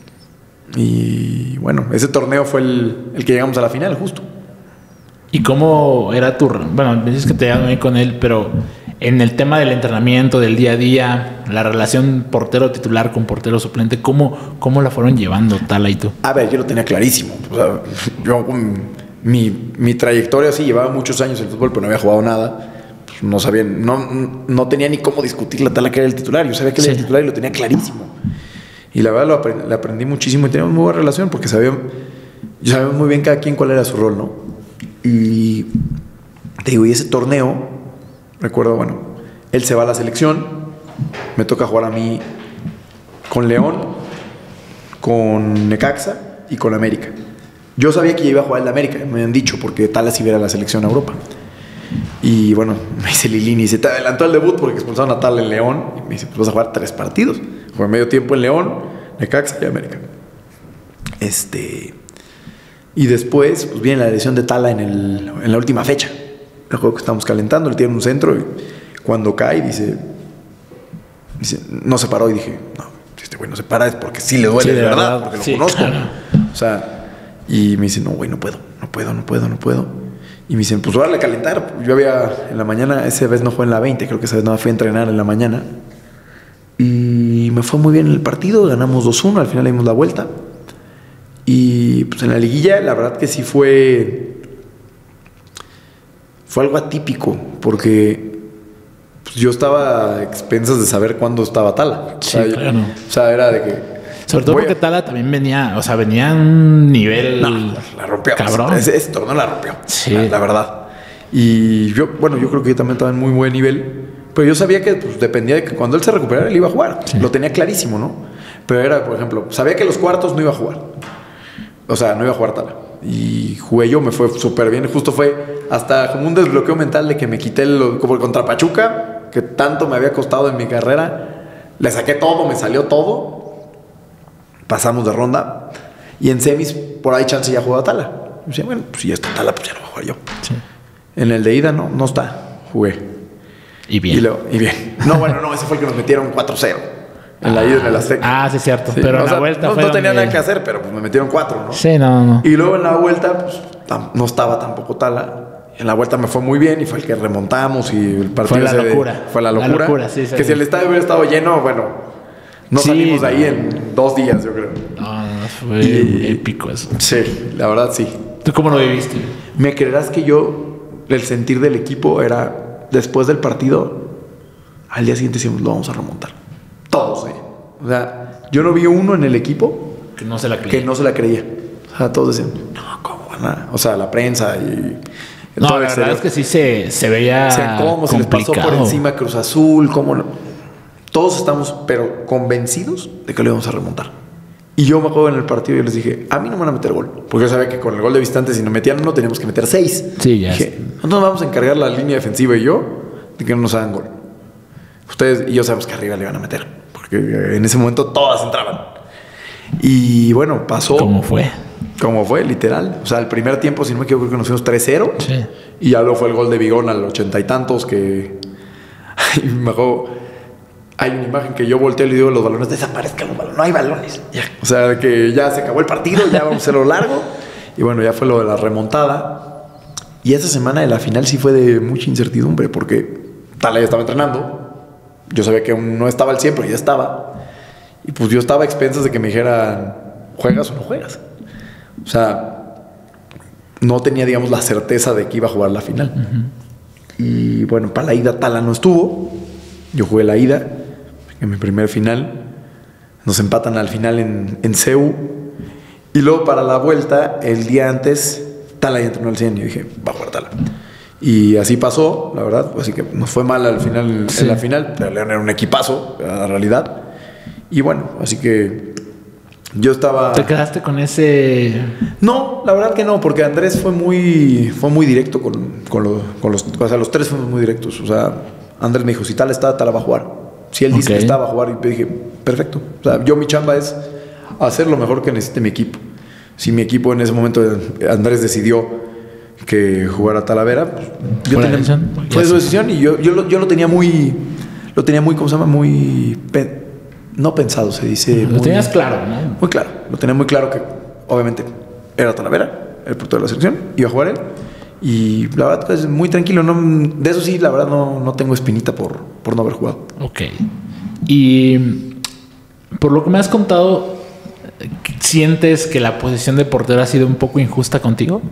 Speaker 2: Y bueno, ese torneo fue el que llegamos a la final justo.
Speaker 1: ¿Y cómo era bueno, me dices que te llevas bien con él, pero en el tema del entrenamiento, del día a día, la relación portero titular con portero suplente, ¿cómo la fueron llevando Tala y tú?
Speaker 2: A ver, yo lo tenía clarísimo. O sea, yo mi trayectoria sí llevaba muchos años en el fútbol, pero no había jugado nada. Pues no sabía, no tenía ni cómo discutir la Tala que era el titular. Yo sabía que era el titular y lo tenía clarísimo. Y la verdad le aprendí muchísimo y teníamos muy buena relación porque sabíamos muy bien cada quien cuál era su rol, ¿no? Y te digo, y ese torneo, recuerdo, bueno, él se va a la selección, me toca jugar a mí con León, con Necaxa y con América. Yo sabía que iba a jugar el de América, me habían dicho, porque Tala sí iba a la selección a Europa. Y bueno, me dice Lilini, se te adelantó al debut porque expulsaron a Tala en León. Y me dice, pues vas a jugar 3 partidos. Jugué medio tiempo en León, Necaxa y América. Y después pues, viene la lesión de Tala en la última fecha. El juego que estamos calentando, le tiran un centro y cuando cae dice, no se paró y dije, no, si este güey no se para es porque sí le duele, de verdad, porque lo conozco. Claro. O sea, y me dice, no, güey, no puedo. Y me dicen, pues órale a calentar. Yo en la mañana, esa vez no fue en la 20, creo que esa vez no fui a entrenar en la mañana. Y me fue muy bien el partido, ganamos 2-1, al final le dimos la vuelta. Y pues en la liguilla, la verdad que sí fue algo atípico, porque pues, yo estaba a expensas de saber cuándo estaba Tala.
Speaker 1: Sí, claro.
Speaker 2: O sea, era de que...
Speaker 1: Sobre todo porque Tala también venía a un nivel...
Speaker 2: No, la rompió.
Speaker 1: Cabrón.
Speaker 2: Ese torneo la rompió.
Speaker 1: Sí.
Speaker 2: La verdad. Y yo creo que yo también estaba en muy buen nivel. Pero yo sabía que pues, dependía de que cuando él se recuperara, él iba a jugar. Sí. Lo tenía clarísimo, ¿no? Pero era, por ejemplo, sabía que los cuartos no iba a jugar. O sea, no iba a jugar Tala. Y jugué yo, me fue súper bien. Justo fue hasta como un desbloqueo mental de que me quité como contra Pachuca, que tanto me había costado en mi carrera. Le saqué todo, me salió todo. Pasamos de ronda. Y en semis, por ahí chance ya jugaba Tala. Y decía, bueno, pues si ya está Tala, pues ya lo voy a jugar yo. Sí. En el de ida no está. Jugué.
Speaker 1: Y bien.
Speaker 2: Y bien. No, bueno, no, ese fue el que nos metieron 4-0. En la ida en el Azteca.
Speaker 1: Sí, es cierto.
Speaker 2: Sí,
Speaker 1: pero
Speaker 2: en
Speaker 1: la vuelta
Speaker 2: no,
Speaker 1: fue
Speaker 2: no tenía nada que hacer, pero pues me metieron 4, ¿no?
Speaker 1: Sí, no.
Speaker 2: Y luego en la vuelta, pues no estaba tampoco Tala. En la vuelta me fue muy bien y fue el que remontamos y el partido
Speaker 1: fue la locura.
Speaker 2: Fue la locura.
Speaker 1: Sí,
Speaker 2: que si el estadio hubiera estado lleno, bueno, no salimos de ahí en 2 días, yo creo.
Speaker 1: No, fue épico eso.
Speaker 2: Sí, la verdad sí.
Speaker 1: ¿Tú cómo lo viviste?
Speaker 2: ¿Me creerás que el sentir del equipo era, después del partido, al día siguiente decíamos, lo vamos a remontar? Todos, O sea, yo no vi uno en el equipo
Speaker 1: que no se la creía.
Speaker 2: O sea, todos decían, no, ¿cómo van a...? O sea, la prensa y...
Speaker 1: No, la verdad es que sí se veía
Speaker 2: o sea, cómo se les pasó por encima Cruz Azul, cómo no. Todos estamos, pero convencidos de que lo íbamos a remontar. Y yo me acuerdo en el partido y les dije, a mí no me van a meter gol. Porque yo sabía que con el gol de visitante, si nos metían uno, teníamos que meter 6.
Speaker 1: Sí, ya.
Speaker 2: Dije, nosotros vamos a encargar la línea defensiva y yo de que no nos hagan gol. Ustedes y yo sabemos que arriba le van a meter. Porque en ese momento todas entraban. Y bueno, pasó.
Speaker 1: ¿Cómo fue?
Speaker 2: Como fue, literal. O sea, el primer tiempo, si no me equivoco, creo que nos fuimos 3-0.
Speaker 1: Sí.
Speaker 2: Y ya luego fue el gol de Vigón al 80 y tantos que... me acuerdo... Hay una imagen que yo volteo y le digo, los balones desaparezcan, los balones, no hay balones. Ya. O sea, que ya se acabó el partido, ya vamos a hacerlo largo. Y bueno, ya fue lo de la remontada. Y esa semana de la final sí fue de mucha incertidumbre porque Tala ya estaba entrenando. Yo sabía que aún no estaba al 100, pero ya estaba. Y pues yo estaba a expensas de que me dijeran, ¿juegas o no juegas? O sea, no tenía, digamos, la certeza de que iba a jugar la final. Uh-huh. Y bueno, para la ida Tala no estuvo. Yo jugué la ida, en mi primer final. Nos empatan al final en CEU. Y luego para la vuelta, el día antes, Tala ya entrenó al 100 y dije, va a jugar Tala. Y así pasó, la verdad. Así que nos fue mal al final, sí, en la final, pero León era un equipazo, la realidad. Y bueno, así que yo estaba...
Speaker 1: ¿Te quedaste con ese...?
Speaker 2: No, la verdad que no, porque Andrés fue muy directo con los... O sea, los tres fuimos muy directos. O sea, Andrés me dijo, si Tala está, Tala va a jugar. Si él dice que está, va a jugar. Y dije, perfecto. O sea, mi chamba es hacer lo mejor que necesite mi equipo. Si mi equipo en ese momento, Andrés decidió que jugara Talavera, pues yo fue su decisión y yo lo tenía muy... Lo tenía muy, ¿cómo se llama? Muy... No pensado, se dice.
Speaker 1: Lo tenías claro, ¿no?
Speaker 2: Muy claro. Lo tenía muy claro que, obviamente, era Talavera, el portero de la selección, iba a jugar él. Y la verdad, pues, muy tranquilo. No, de eso sí, la verdad, no tengo espinita por no haber jugado.
Speaker 1: Ok. Y por lo que me has contado, ¿sientes que la posición de portero ha sido un poco injusta contigo?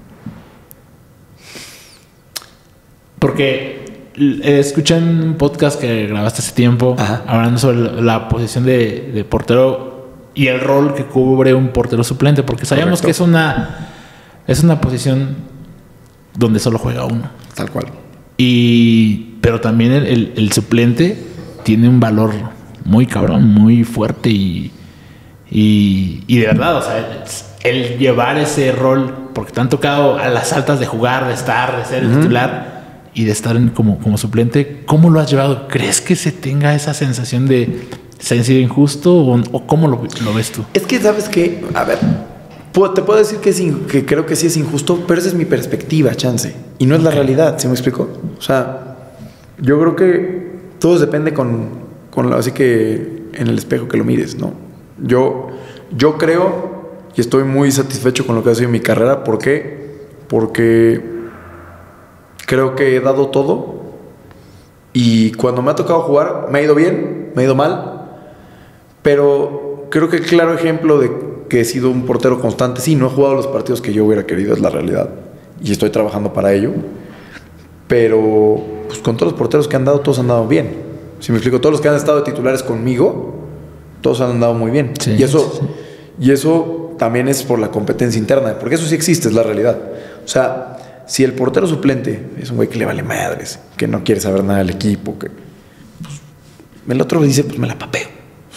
Speaker 1: Porque escuché en un podcast que grabaste hace tiempo, ajá, hablando sobre la posición de portero y el rol que cubre un portero suplente, porque sabemos que es una posición donde solo juega uno.
Speaker 2: Tal cual.
Speaker 1: Pero también el suplente tiene un valor muy cabrón, muy fuerte y de verdad, o sea, el llevar ese rol, porque te han tocado a las altas de jugar, de estar, de ser el titular y de estar como suplente, ¿cómo lo has llevado? ¿Crees que se tenga esa sensación de se ha sido injusto o cómo lo ves tú?
Speaker 2: Es que, ¿sabes qué? A ver, te puedo decir que creo que sí es injusto, pero esa es mi perspectiva, chance. Y no es la realidad, ¿sí me explico? O sea, yo creo que todo depende así que en el espejo que lo mires, ¿no? Yo creo y estoy muy satisfecho con lo que ha sido mi carrera. ¿Por qué? Porque creo que he dado todo y cuando me ha tocado jugar me ha ido bien, me ha ido mal, pero creo que el claro ejemplo de que he sido un portero constante, sí, no he jugado los partidos que yo hubiera querido, es la realidad, y estoy trabajando para ello, pero pues con todos los porteros que han dado, todos han dado bien. Si me explico, todos los que han estado de titulares conmigo, todos han andado muy bien. Sí, y eso también es por la competencia interna, porque eso sí existe, es la realidad. O sea, si el portero suplente es un güey que le vale madres, que no quiere saber nada del equipo, que pues, el otro dice, pues me la papeo. Pues,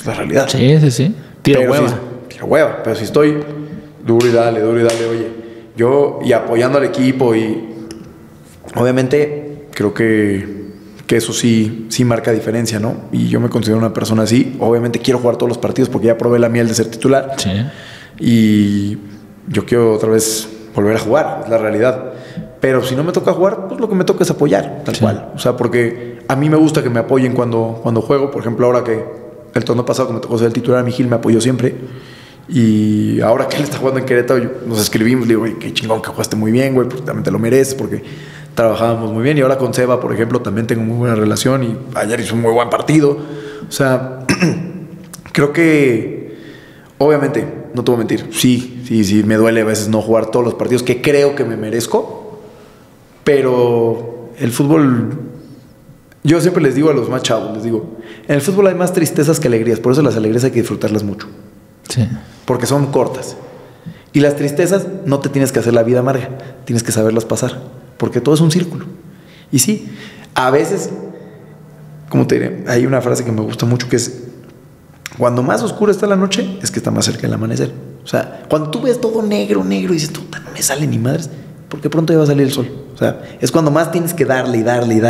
Speaker 2: la realidad.
Speaker 1: Sí. Tiro hueva.
Speaker 2: Tiro hueva. Pero si estoy duro y dale, oye. Yo, y apoyando al equipo, y obviamente creo que eso sí marca diferencia, ¿no? Y yo me considero una persona así. Obviamente quiero jugar todos los partidos porque ya probé la miel de ser titular.
Speaker 1: Sí.
Speaker 2: Y yo quiero otra vez volver a jugar, es la realidad. Pero si no me toca jugar, pues lo que me toca es apoyar, tal cual. O sea, porque a mí me gusta que me apoyen cuando juego. Por ejemplo, ahora que el torneo pasado que me tocó ser el titular, mi Gil me apoyó siempre. Y ahora que él está jugando en Querétaro, nos escribimos, le digo, güey, qué chingón que jugaste muy bien, güey, porque también te lo mereces, porque trabajábamos muy bien. Y ahora con Seba, por ejemplo, también tengo muy buena relación y ayer hizo un muy buen partido. O sea, creo que, obviamente, no te voy a mentir, sí, me duele a veces no jugar todos los partidos que creo que me merezco, pero el fútbol, yo siempre les digo a los más chavos, les digo, en el fútbol hay más tristezas que alegrías, por eso las alegrías hay que disfrutarlas mucho.
Speaker 1: Sí.
Speaker 2: Porque son cortas. Y las tristezas no te tienes que hacer la vida amarga, tienes que saberlas pasar, porque todo es un círculo. Y sí, a veces, como te diré, hay una frase que me gusta mucho que es: cuando más oscura está la noche, es que está más cerca del amanecer. O sea, cuando tú ves todo negro y dices, puta, no me sale ni madres, porque pronto ya va a salir el sol. O sea, es cuando más tienes que darle.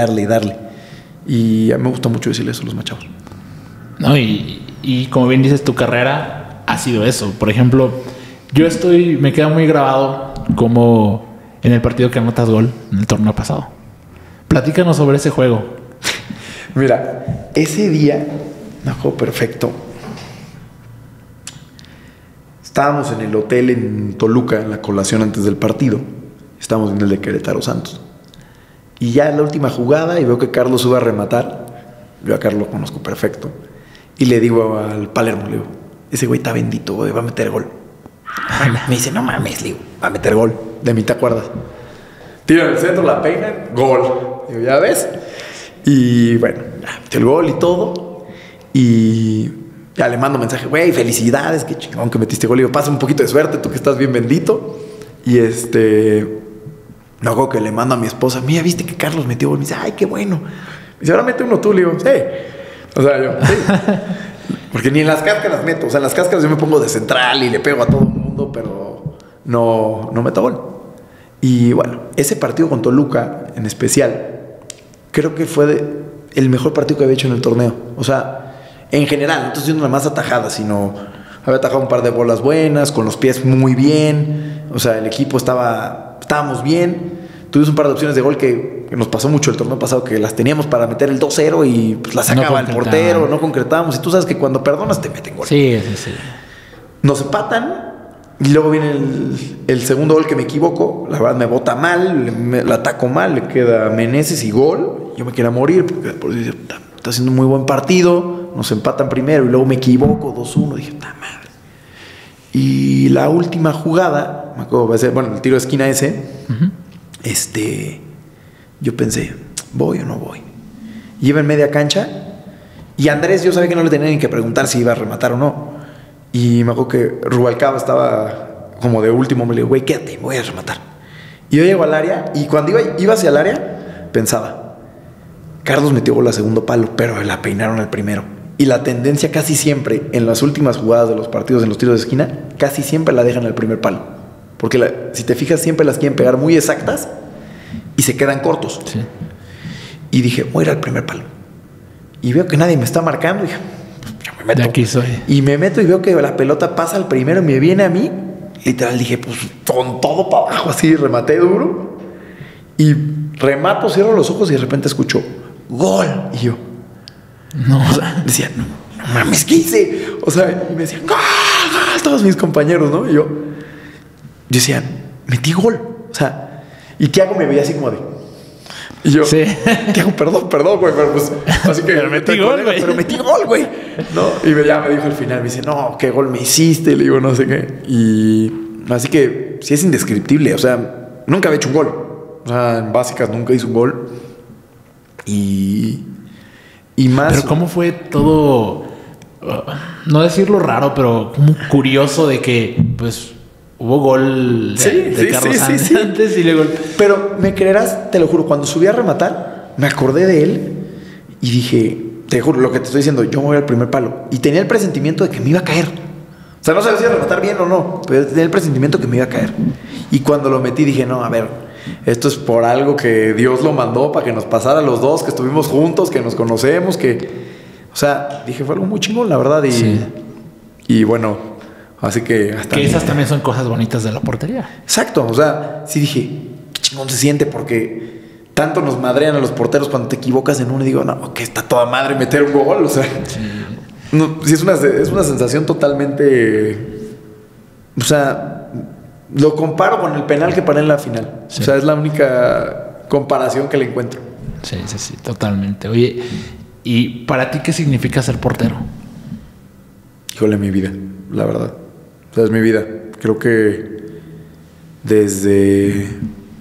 Speaker 2: Y a mí me gusta mucho decirle eso a los machavos.
Speaker 1: No, y como bien dices, tu carrera ha sido eso. Por ejemplo, me queda muy grabado como en el partido que anotas gol en el torneo pasado. Platícanos sobre ese juego.
Speaker 2: Mira, ese día me acuerdo perfecto. Estábamos en el hotel en Toluca, en la colación antes del partido. Estábamos viendo el de Querétaro Santos. Y ya en la última jugada, y veo que Carlos sube a rematar. Yo a Carlos lo conozco perfecto. Y le digo al Palermo, le digo, ese güey está bendito, güey, va a meter gol. Me dice, no mames, le digo, va a meter gol. De mí te acuerdas. Tira en el centro, la peina, gol. Digo, ¿ya ves? Y bueno, metió el gol y todo. Y ya le mando mensaje, güey, felicidades, qué chingón que metiste gol. Y digo, pasa un poquito de suerte, tú que estás bien bendito. Y luego que le mando a mi esposa, mira, ¿viste que Carlos metió gol? Me dice, ay, qué bueno. Me dice, ahora mete uno tú. Le digo, sí. O sea, yo, sí. Porque ni en las cáscaras meto. O sea, en las cáscaras yo me pongo de central y le pego a todo el mundo, pero no meto gol. Y bueno, ese partido con Toluca en especial, creo que fue el mejor partido que había hecho en el torneo. O sea, en general, no estoy haciendo una más atajada, sino había atajado un par de bolas buenas, con los pies muy bien. O sea, el equipo estábamos bien. Tuvimos un par de opciones de gol que nos pasó mucho el torneo pasado, que las teníamos para meter el 2-0 y pues las sacaba el portero, no concretábamos. Y tú sabes que cuando perdonas te meten gol.
Speaker 1: Sí.
Speaker 2: Nos empatan y luego viene el segundo gol que me equivoco. La verdad me bota mal, la ataco mal, le queda Meneses y gol. Yo me quería morir porque por eso está haciendo un muy buen partido. Nos empatan primero y luego me equivoco 2-1. Dije, ¡ta madre! Y la última jugada, me acuerdo, bueno, el tiro de esquina ese, yo pensé, ¿voy o no voy? Y iba en media cancha y Andrés, yo sabía que no le tenía ni que preguntar si iba a rematar o no. Y me acuerdo que Rubalcaba estaba como de último, me le digo, güey, quédate, me voy a rematar. Y yo llego al área y cuando iba hacia el área, pensaba, Carlos metió gol a segundo palo, pero la peinaron al primero. Y la tendencia casi siempre, en las últimas jugadas de los partidos, en los tiros de esquina, casi siempre la dejan al primer palo. Porque si te fijas, siempre las quieren pegar muy exactas y se quedan cortos.
Speaker 1: Sí.
Speaker 2: Y dije, voy a ir al primer palo. Y veo que nadie me está marcando. Y dije, yo me meto.
Speaker 1: De aquí soy.
Speaker 2: Y me meto y veo que la pelota pasa al primero y me viene a mí. Literal, dije, pues con todo para abajo, así, rematé duro. Y remato, cierro los ojos y de repente escucho, ¡gol! Y yo,
Speaker 1: no.
Speaker 2: O sea, decía, no mames, ¿qué hice? O sea, y me decían, ¡gol! Todos mis compañeros, ¿no? Y yo decía, metí gol. O sea, y Thiago me veía así como de. Y yo, sí. Thiago, perdón, güey, pero pues. Así que
Speaker 1: pero metí gol, güey.
Speaker 2: Pero metí gol, güey. ¿No? Y ya me dijo al final, me dice, no, qué gol me hiciste. Le digo, no sé qué. Y así que sí es indescriptible. O sea, nunca había hecho un gol. O sea, en básicas nunca hice un gol. Y más.
Speaker 1: Pero ¿cómo fue todo? No decirlo raro, pero como curioso de que, pues, hubo gol de Carlos antes y luego.
Speaker 2: Pero me creerás, te lo juro, cuando subí a rematar, me acordé de él y dije, te juro, lo que te estoy diciendo, yo me voy al primer palo. Y tenía el presentimiento de que me iba a caer. O sea, no sabía si iba a rematar bien o no, pero tenía el presentimiento que me iba a caer. Y cuando lo metí dije, no, a ver, esto es por algo que Dios lo mandó para que nos pasara a los dos, que estuvimos juntos, que nos conocemos, que... O sea, dije, fue algo muy chingón, la verdad. Y bueno, así que...
Speaker 1: Que esas también son cosas bonitas de la portería.
Speaker 2: Exacto, o sea, sí dije, qué chingón se siente porque tanto nos madrean a los porteros cuando te equivocas en uno y digo, no, que está toda madre meter un gol, o sea... Sí. No, sí, es una sensación totalmente... O sea, lo comparo con el penal que paré en la final. Sí. O sea, es la única comparación que le encuentro.
Speaker 1: Sí, totalmente. Oye, ¿y para ti qué significa ser portero?
Speaker 2: Híjole, mi vida, la verdad. O sea, es mi vida. Creo que desde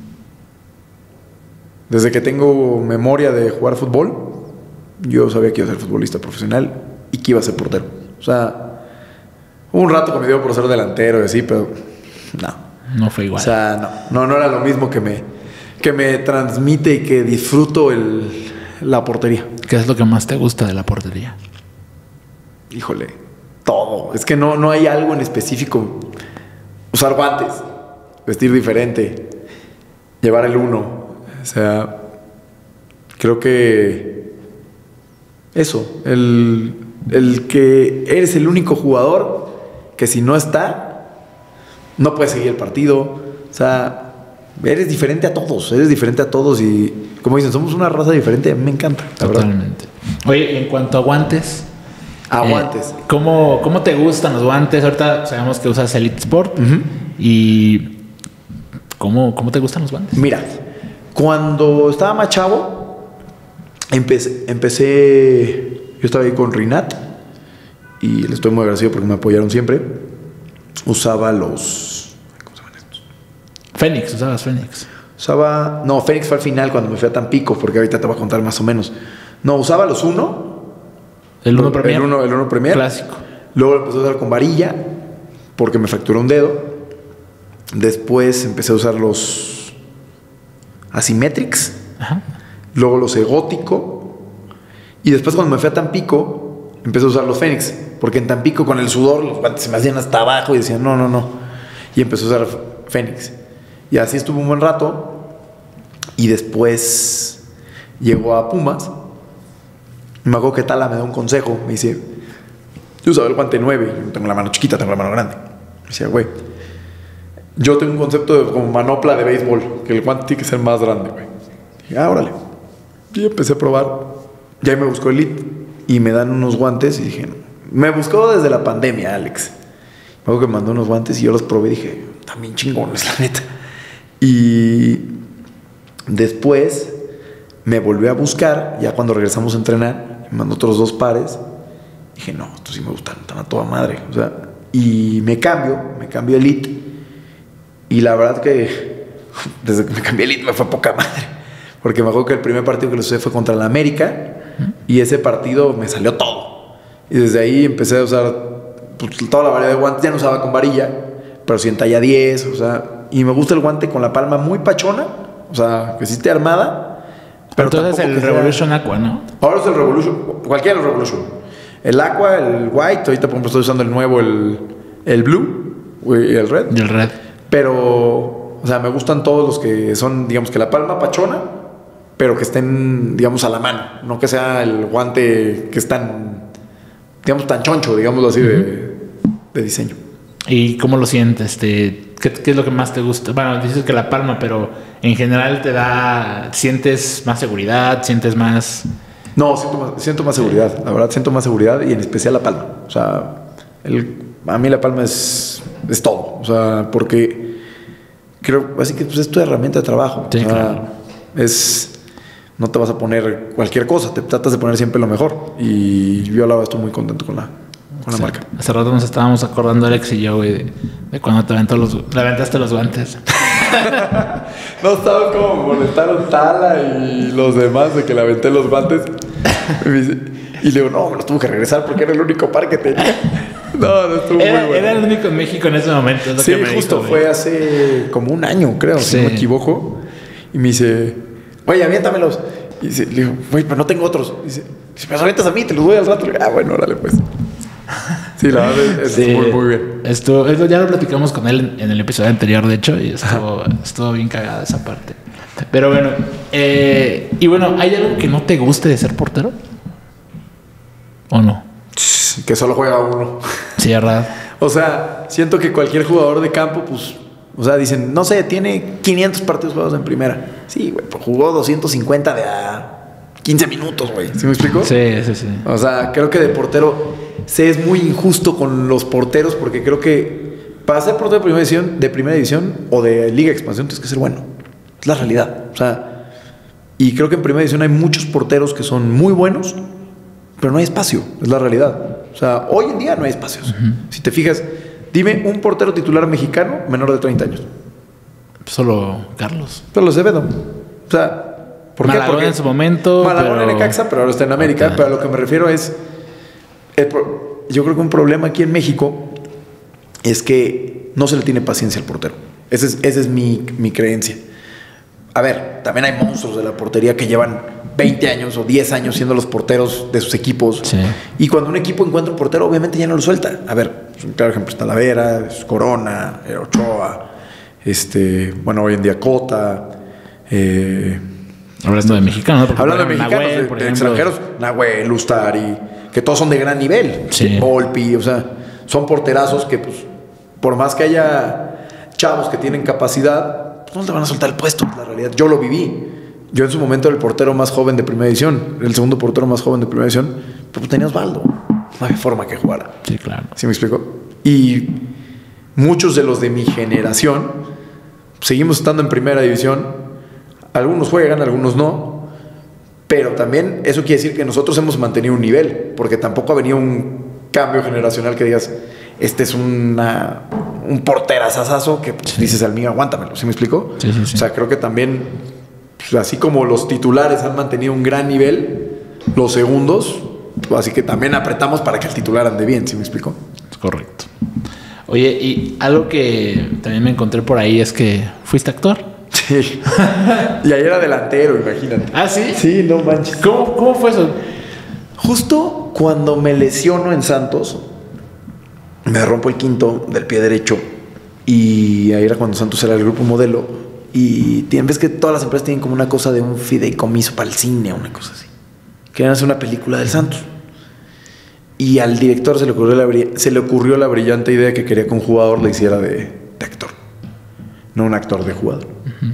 Speaker 2: que tengo memoria de jugar fútbol, yo sabía que iba a ser futbolista profesional y que iba a ser portero. O sea, hubo un rato que me dio por ser delantero y así, pero no fue igual. O sea, no era lo mismo que me transmite y que disfruto la portería.
Speaker 1: ¿Qué es lo que más te gusta de la portería?
Speaker 2: Híjole, todo. Es que no hay algo en específico. Usar guantes, vestir diferente, llevar el 1. O sea, creo que eso, el que eres el único jugador que si no está, no puedes seguir el partido. O sea, eres diferente a todos y como dicen, somos una raza diferente. Me encanta, la
Speaker 1: totalmente. Verdad. Oye, en cuanto a guantes,
Speaker 2: guantes,
Speaker 1: ¿cómo te gustan los guantes? Ahorita sabemos que usas Elite Sport. Y ¿cómo te gustan los guantes?
Speaker 2: Mira, cuando estaba más chavo, empecé, yo estaba ahí con Rinat y le estoy muy agradecido porque me apoyaron siempre. Usaba los... ¿Cómo se llaman estos?
Speaker 1: Fénix, usabas Fénix.
Speaker 2: No, Fénix fue al final cuando me fui a Tampico, porque ahorita te voy a contar más o menos. No, usaba los 1.
Speaker 1: El 1 Premier.
Speaker 2: El 1 Premier.
Speaker 1: Clásico.
Speaker 2: Luego empecé a usar con varilla, porque me fracturó un dedo. Después empecé a usar los Asymmetrics. Ajá. Luego los Egótico. Y después cuando me fui a Tampico, empecé a usar los Fénix. Porque en Tampico con el sudor los guantes se me hacían hasta abajo y decían no. Y empecé a usar Fénix. Y así estuve un buen rato. Y después llegó a Pumas. Me acuerdo que Tala me da un consejo. Me dice, yo usaba el guante 9. Yo tengo la mano chiquita, tengo la mano grande. Me decía, güey, yo tengo un concepto de como manopla de béisbol, que el guante tiene que ser más grande, güey. Y dije, órale. Y empecé a probar. Ya me buscó Elite y me dan unos guantes y dije, no. Me buscó desde la pandemia, Alex. Me acuerdo que me mandó unos guantes y yo los probé y dije, también chingones, la neta. Y después me volvió a buscar, ya cuando regresamos a entrenar, me mandó otros 2 pares. Dije, no, estos sí me gustan, están a toda madre. O sea, y me cambio Elite. Y la verdad que desde que me cambié Elite me fue poca madre. Porque me acuerdo que el primer partido que lo usé fue contra el América. Y ese partido me salió todo. Y desde ahí empecé a usar pues, toda la variedad de guantes. Ya no usaba con varilla, pero sí en talla 10. O sea, y me gusta el guante con la palma muy pachona. O sea, que sí esté armada.
Speaker 1: Pero entonces el Revolution Aqua, ¿no?
Speaker 2: Ahora es el Revolution. Cualquiera de los Revolution. El Aqua, el White. Ahorita por ejemplo estoy usando el nuevo, el Blue y el Red.
Speaker 1: Y el Red.
Speaker 2: Pero, o sea, me gustan todos los que son, digamos, que la palma pachona, pero que estén, digamos, a la mano. No que sea el guante que es tan, digamos, tan choncho, digámoslo así, de diseño.
Speaker 1: ¿Y cómo lo sientes? ¿Qué es lo que más te gusta? Bueno, dices que la palma, pero en general ¿sientes más seguridad? ¿Sientes más...?
Speaker 2: No, siento más seguridad. La verdad, siento más seguridad y en especial la palma. O sea, a mí la palma es todo. O sea, porque creo, así que pues, es tu herramienta de trabajo.
Speaker 1: Sí,
Speaker 2: o sea,
Speaker 1: claro.
Speaker 2: No te vas a poner cualquier cosa, te tratas de poner siempre lo mejor. Y yo la verdad estoy muy contento con la marca.
Speaker 1: Hace rato nos estábamos acordando, Alex y yo, güey, de cuando le aventaste los guantes.
Speaker 2: No sabes cómo molestaron Tala y los demás de que le aventé los guantes. Y le digo, no, me los tuve que regresar porque era el único par que tenía. No estuvo muy bueno.
Speaker 1: Era el único en México en ese momento. Es lo
Speaker 2: sí,
Speaker 1: que me
Speaker 2: justo
Speaker 1: dijo,
Speaker 2: fue hace como un año, creo, si no me equivoco. Y me dice, oye, aviéntamelos. Y dice, le digo, güey, pero no tengo otros. Dice, si me los avientas a mí, te los doy al rato. Le digo, bueno, órale, pues. Sí, la verdad es
Speaker 1: Sí,
Speaker 2: muy bien.
Speaker 1: Esto ya lo platicamos con él en el episodio anterior, de hecho, y estuvo bien cagada esa parte. Pero bueno, y bueno, ¿hay algo que no te guste de ser portero? ¿O no?
Speaker 2: Que solo juega uno.
Speaker 1: Sí, ¿verdad?
Speaker 2: O sea, siento que cualquier jugador de campo, pues, o sea, dicen, no sé, tiene 500 partidos jugados en primera. Sí, güey, pues jugó 250 de a 15 minutos, güey. ¿Sí me explico?
Speaker 1: Sí.
Speaker 2: O sea, creo que de portero se es muy injusto con los porteros porque creo que para ser portero de primera división o de Liga de Expansión tienes que ser bueno. Es la realidad. O sea, y creo que en primera división hay muchos porteros que son muy buenos, pero no hay espacio. Es la realidad. O sea, hoy en día no hay espacios. Si te fijas, dime un portero titular mexicano menor de 30 años.
Speaker 1: Solo Carlos.
Speaker 2: Pero Acevedo. O sea, ¿por qué?
Speaker 1: Malagón
Speaker 2: Porque
Speaker 1: en su momento.
Speaker 2: Malagón en Necaxa, pero ahora está en América. Pero a lo que me refiero es, yo creo que un problema aquí en México es que no se le tiene paciencia al portero. Esa es mi creencia. A ver, también hay monstruos de la portería que llevan 20 años o 10 años siendo los porteros de sus equipos.
Speaker 1: Sí.
Speaker 2: Y cuando un equipo encuentra un portero, obviamente ya no lo suelta. A ver, un claro ejemplo es Talavera, es Corona, Ochoa, bueno, hoy en día Cota.
Speaker 1: Hablando de mexicanos, ¿no?
Speaker 2: Hablando de mexicanos,
Speaker 1: Nahuel,
Speaker 2: de extranjeros, Nahuel, Ustari, que todos son de gran nivel.
Speaker 1: Sí.
Speaker 2: Volpi, o sea, son porterazos que, pues, por más que haya chavos que tienen capacidad, pues no te van a soltar el puesto, es la realidad. Yo lo viví. Yo en su momento era el portero más joven de primera división, el segundo portero más joven de primera división, pero pues tenía Osvaldo. No había forma que jugara.
Speaker 1: Sí, claro.
Speaker 2: ¿Sí me explico? Y muchos de los de mi generación seguimos estando en primera división. Algunos juegan, algunos no. Pero también eso quiere decir que nosotros hemos mantenido un nivel, porque tampoco ha venido un cambio generacional que digas, este es un porterazazazo que pues, dices al mío, aguántamelo. ¿Sí me explico?
Speaker 1: Sí.
Speaker 2: O sea, creo que también, pues, así como los titulares han mantenido un gran nivel, los segundos, pues, así que también apretamos para que el titular ande bien. ¿Sí me explico?
Speaker 1: Es correcto. Oye, y algo que también me encontré por ahí es que fuiste actor.
Speaker 2: Sí. Y ahí era delantero, imagínate.
Speaker 1: ¿Ah, sí?
Speaker 2: Sí, no manches.
Speaker 1: ¿Cómo fue eso?
Speaker 2: Justo cuando me lesiono en Santos, me rompo el quinto del pie derecho. Y ahí era cuando Santos era el grupo modelo. Y ves que todas las empresas tienen como una cosa de un fideicomiso para el cine, una cosa así. Querían hacer una película del Santos. Y al director se le ocurrió la brillante idea que quería que un jugador le hiciera de actor. No un actor de jugador. Uh-huh.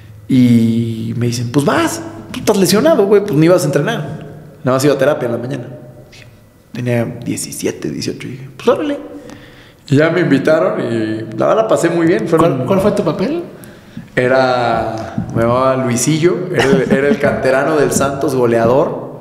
Speaker 2: Y me dicen, pues vas, tú estás lesionado, güey, pues ni vas a entrenar. Nada más iba a terapia en la mañana. Tenía 17, 18 y dije, pues órale. Y ya me invitaron y la verdad la pasé muy bien.
Speaker 1: ¿Cuál fue tu papel?
Speaker 2: Me llamaba Luisillo, era el canterano del Santos, goleador.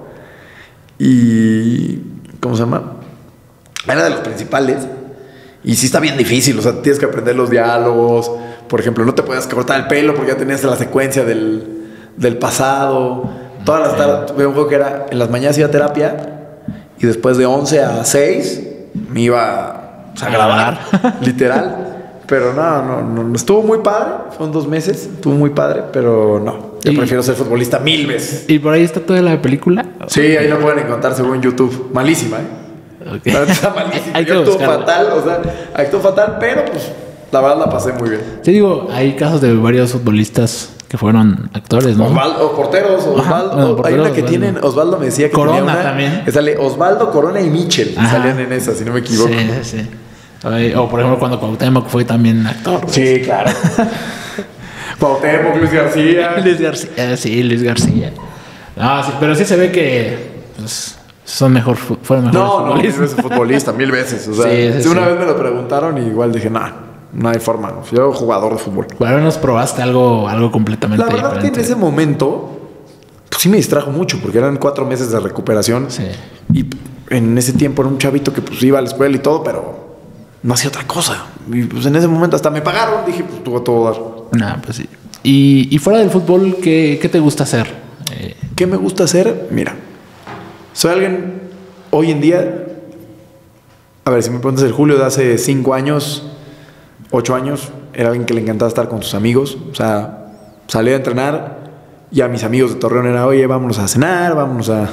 Speaker 2: Y ¿cómo se llama? Era de los principales. Y sí está bien difícil, o sea, tienes que aprender los diálogos. Por ejemplo, no te puedes cortar el pelo porque ya tenías la secuencia del pasado. Todas las tardes, veo un juego que era, en las mañanas iba a terapia y después de 11 a 6 me iba a grabar, literal. Pero no, estuvo muy padre, fueron 2 meses, estuvo muy padre, pero no. Yo prefiero ser futbolista 1000 veces.
Speaker 1: ¿Y por ahí está toda la película?
Speaker 2: Sí, ahí lo pueden encontrar según YouTube. Malísima,
Speaker 1: Okay.
Speaker 2: Está malísima. Yo actúo fatal, actúo fatal, pero pues la verdad la pasé muy bien.
Speaker 1: Sí, digo, hay casos de varios futbolistas que fueron actores, ¿no?
Speaker 2: O porteros, Osvaldo. Hay una que tienen, Osvaldo me decía que
Speaker 1: Corona
Speaker 2: tenía una,
Speaker 1: también.
Speaker 2: Que sale Osvaldo, Corona y Michel. Salían en esa, si no me equivoco.
Speaker 1: Sí. O por ejemplo cuando Cuauhtémoc fue también actor.
Speaker 2: Sí, claro. Cuauhtémoc, Luis García.
Speaker 1: Luis García. No, sí, pero sí se ve que pues, fueron mejores
Speaker 2: futbolistas. 1000 veces. O sea, sí, una vez me lo preguntaron y igual dije, no hay forma. Yo jugador de fútbol.
Speaker 1: Bueno, nos probaste algo completamente diferente.
Speaker 2: La verdad que en ese momento pues, sí me distrajo mucho porque eran 4 meses de recuperación.
Speaker 1: Sí.
Speaker 2: Y en ese tiempo era un chavito que pues iba a la escuela y todo, pero no hacía otra cosa. Y pues en ese momento hasta me pagaron. Dije, pues tuvo todo dar.
Speaker 1: Pues sí. Y fuera del fútbol, ¿qué te gusta hacer?
Speaker 2: ¿Qué me gusta hacer? Mira, soy alguien hoy en día. A ver, si me preguntas el Julio de hace 5 años, 8 años, era alguien que le encantaba estar con sus amigos. O sea, salía a entrenar Y a mis amigos de Torreón era, oye, vámonos a cenar, vámonos a...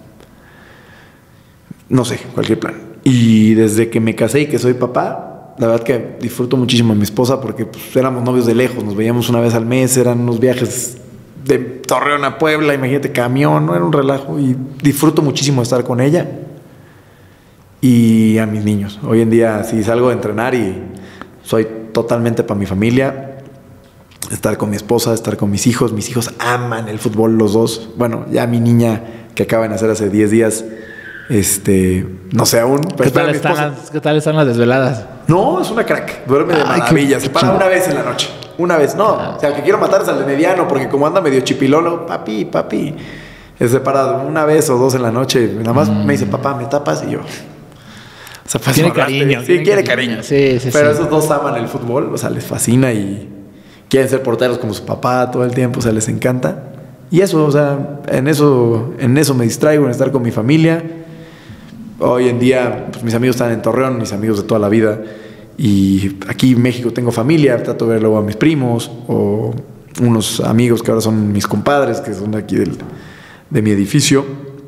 Speaker 2: no sé, cualquier plan. Y desde que me casé y que soy papá, la verdad que disfruto muchísimo a mi esposa porque pues, éramos novios de lejos, nos veíamos una vez al mes, eran unos viajes de Torreón a Puebla, imagínate, camión, no era un relajo. Y disfruto muchísimo estar con ella y a mis niños. Hoy en día sí salgo de entrenar y soy totalmente para mi familia. Estar con mi esposa, estar con mis hijos. Mis hijos aman el fútbol los dos. Bueno, ya mi niña que acaba de nacer hace 10 días, no sé aún. Pero
Speaker 1: ¿Qué tal están las desveladas?
Speaker 2: No, es una crack. Duerme de maravilla. Se para una vez en la noche. Una vez. No, o sea, el que quiero matar es al de mediano porque como anda medio chipilolo, papi. Se para una vez o dos en la noche. Nada más me dice, papá, ¿me tapas? Y yo... o sea, pues,
Speaker 1: tiene cariño.
Speaker 2: Sí, quiere cariño.
Speaker 1: Sí,
Speaker 2: pero esos dos aman el fútbol. O sea, les fascina y quieren ser porteros como su papá todo el tiempo. O sea, les encanta. Y eso, o sea, en eso me distraigo, en estar con mi familia. Hoy en día, pues mis amigos están en Torreón, mis amigos de toda la vida. Y aquí en México tengo familia, trato de ver luego a mis primos o unos amigos que ahora son mis compadres, que son de aquí de mi edificio.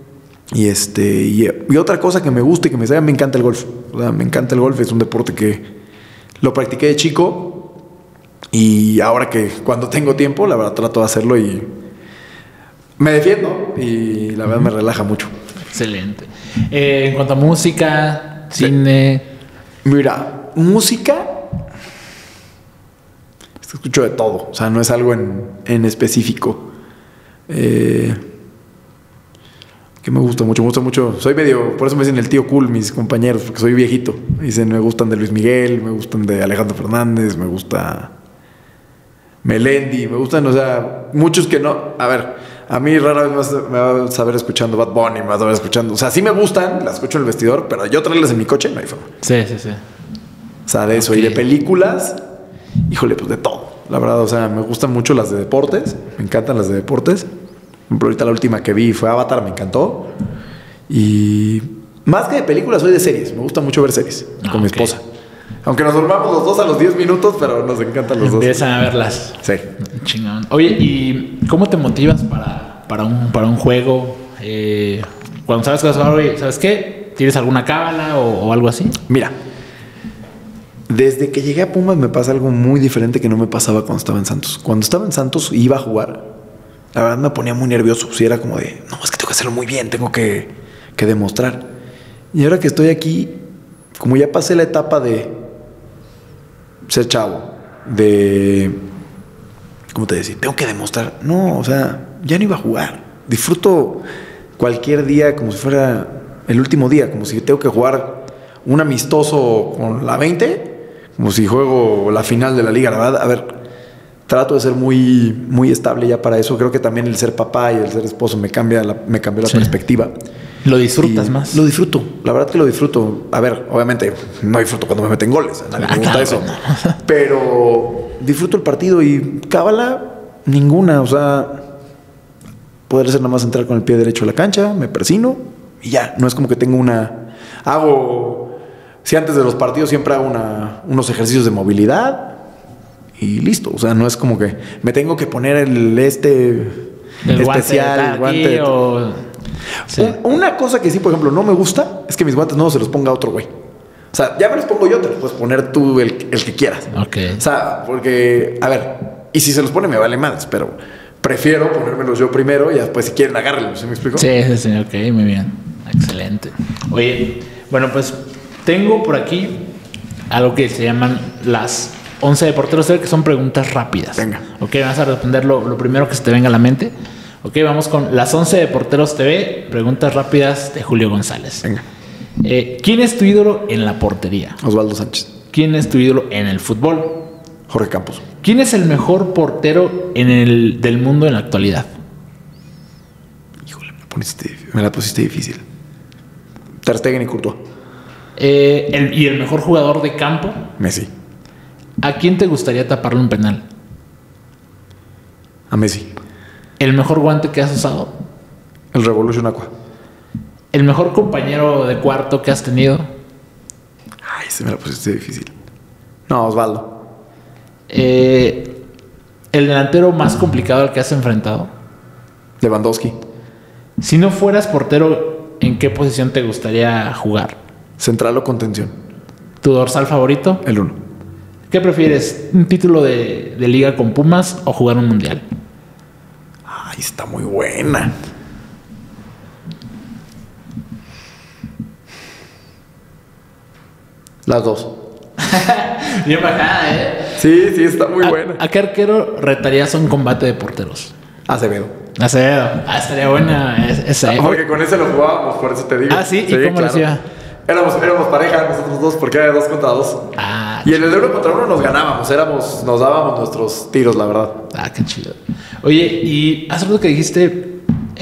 Speaker 2: Y otra cosa que me gusta y que me encanta el golf. O sea, me encanta el golf, es un deporte que lo practiqué de chico y ahora que cuando tengo tiempo, la verdad trato de hacerlo y me defiendo y la verdad me relaja mucho.
Speaker 1: Excelente. En cuanto a música, cine...
Speaker 2: Mira, música... escucho de todo. O sea, no es algo en específico. Que me gusta mucho, soy medio, por eso me dicen el tío cool mis compañeros, porque soy viejito. Dicen, me gustan de Luis Miguel, me gustan de Alejandro Fernández, me gusta Melendi, me gustan, o sea, muchos que no. A ver, a mí rara vez me va a saber escuchando Bad Bunny, me va a saber escuchando, o sea, sí me gustan, las escucho en el vestidor, pero yo traerlas en mi coche, no hay forma.
Speaker 1: Sí.
Speaker 2: O sea, de eso, y de películas, híjole, pues de todo. La verdad, o sea, me gustan mucho las de deportes, me encantan las de deportes. Por ejemplo, ahorita la última que vi fue Avatar, me encantó. Y más que de películas, soy de series. Me gusta mucho ver series con mi esposa. Aunque nos dormamos los dos a los 10 minutos, pero nos encantan los dos.
Speaker 1: Empiezan a verlas.
Speaker 2: Sí.
Speaker 1: Chingón. Oye, ¿y cómo te motivas para un juego? Cuando sabes que vas a jugar, oye, ¿sabes qué? ¿Tienes alguna cábala o algo así?
Speaker 2: Mira, desde que llegué a Pumas me pasa algo muy diferente que no me pasaba cuando estaba en Santos. Cuando estaba en Santos iba a jugar, la verdad me ponía muy nervioso. Si era como de, no, es que tengo que hacerlo muy bien, tengo que demostrar. Y ahora que estoy aquí, como ya pasé la etapa de ser chavo, de, ¿cómo te decía? Tengo que demostrar. No, o sea, ya no iba a jugar. Disfruto cualquier día como si fuera el último día, como si tengo que jugar un amistoso con la 20, como si juego la final de la liga. La verdad, a ver, trato de ser muy, muy estable ya para eso. Creo que también el ser papá y el ser esposo me cambió la perspectiva.
Speaker 1: ¿Lo disfrutas más?
Speaker 2: Lo disfruto, la verdad que lo disfruto. A ver, obviamente no disfruto cuando me meten goles, a nadie me gusta eso. Pero disfruto el partido y cábala, ninguna. O sea, poder ser nada más entrar con el pie derecho a la cancha, me persino y ya. No es como que tengo si antes de los partidos siempre hago unos ejercicios de movilidad y listo. O sea, no es como que me tengo que poner el especial, guante. Sí. Una cosa que sí, por ejemplo, no me gusta es que mis guantes no se los ponga otro güey. O sea, ya me los pongo yo, te los puedes poner tú el que quieras.
Speaker 1: Okay.
Speaker 2: O sea, porque, a ver, y si se los pone me vale más, pero prefiero ponérmelos yo primero y después si quieren agárrenlos, ¿sí me explico?
Speaker 1: Sí, ok, muy bien. Excelente. Oye, bueno, pues tengo por aquí algo que se llaman las 11 de porteros, que son preguntas rápidas.
Speaker 2: Venga.
Speaker 1: Ok, vas a responder lo primero que se te venga a la mente. Ok, vamos con las 11 de Porteros TV, preguntas rápidas de Julio González.
Speaker 2: Venga.
Speaker 1: ¿Quién es tu ídolo en la portería?
Speaker 2: Osvaldo Sánchez.
Speaker 1: ¿Quién es tu ídolo en el fútbol?
Speaker 2: Jorge Campos.
Speaker 1: ¿Quién es el mejor portero del mundo en la actualidad?
Speaker 2: Híjole, me la pusiste difícil. Ter Stegen y Courtois.
Speaker 1: ¿Y el mejor jugador de campo?
Speaker 2: Messi.
Speaker 1: ¿A quién te gustaría taparle un penal?
Speaker 2: A Messi.
Speaker 1: ¿El mejor guante que has usado?
Speaker 2: El Revolution Aqua.
Speaker 1: ¿El mejor compañero de cuarto que has tenido?
Speaker 2: Ay, se me la pusiste difícil. No, Osvaldo.
Speaker 1: ¿El delantero más complicado al que has enfrentado?
Speaker 2: Lewandowski.
Speaker 1: Si no fueras portero, ¿en qué posición te gustaría jugar?
Speaker 2: Central o contención.
Speaker 1: ¿Tu dorsal favorito?
Speaker 2: El 1.
Speaker 1: ¿Qué prefieres? ¿Un título de liga con Pumas o jugar un mundial?
Speaker 2: Ay, está muy buena. Las dos.
Speaker 1: Bien bajada, ¿eh?
Speaker 2: Sí, está muy buena.
Speaker 1: ¿A qué arquero retarías a un combate de porteros?
Speaker 2: Acevedo.
Speaker 1: Estaría buena esa.
Speaker 2: Porque con ese lo jugábamos, por eso te digo.
Speaker 1: ¿Sí? ¿Y cómo lo hacía?
Speaker 2: Éramos pareja nosotros dos, porque era 2 contra 2. Y en el de 1 contra 1 nos ganábamos, nos dábamos nuestros tiros, la verdad.
Speaker 1: Qué chido. Oye, y hace rato que dijiste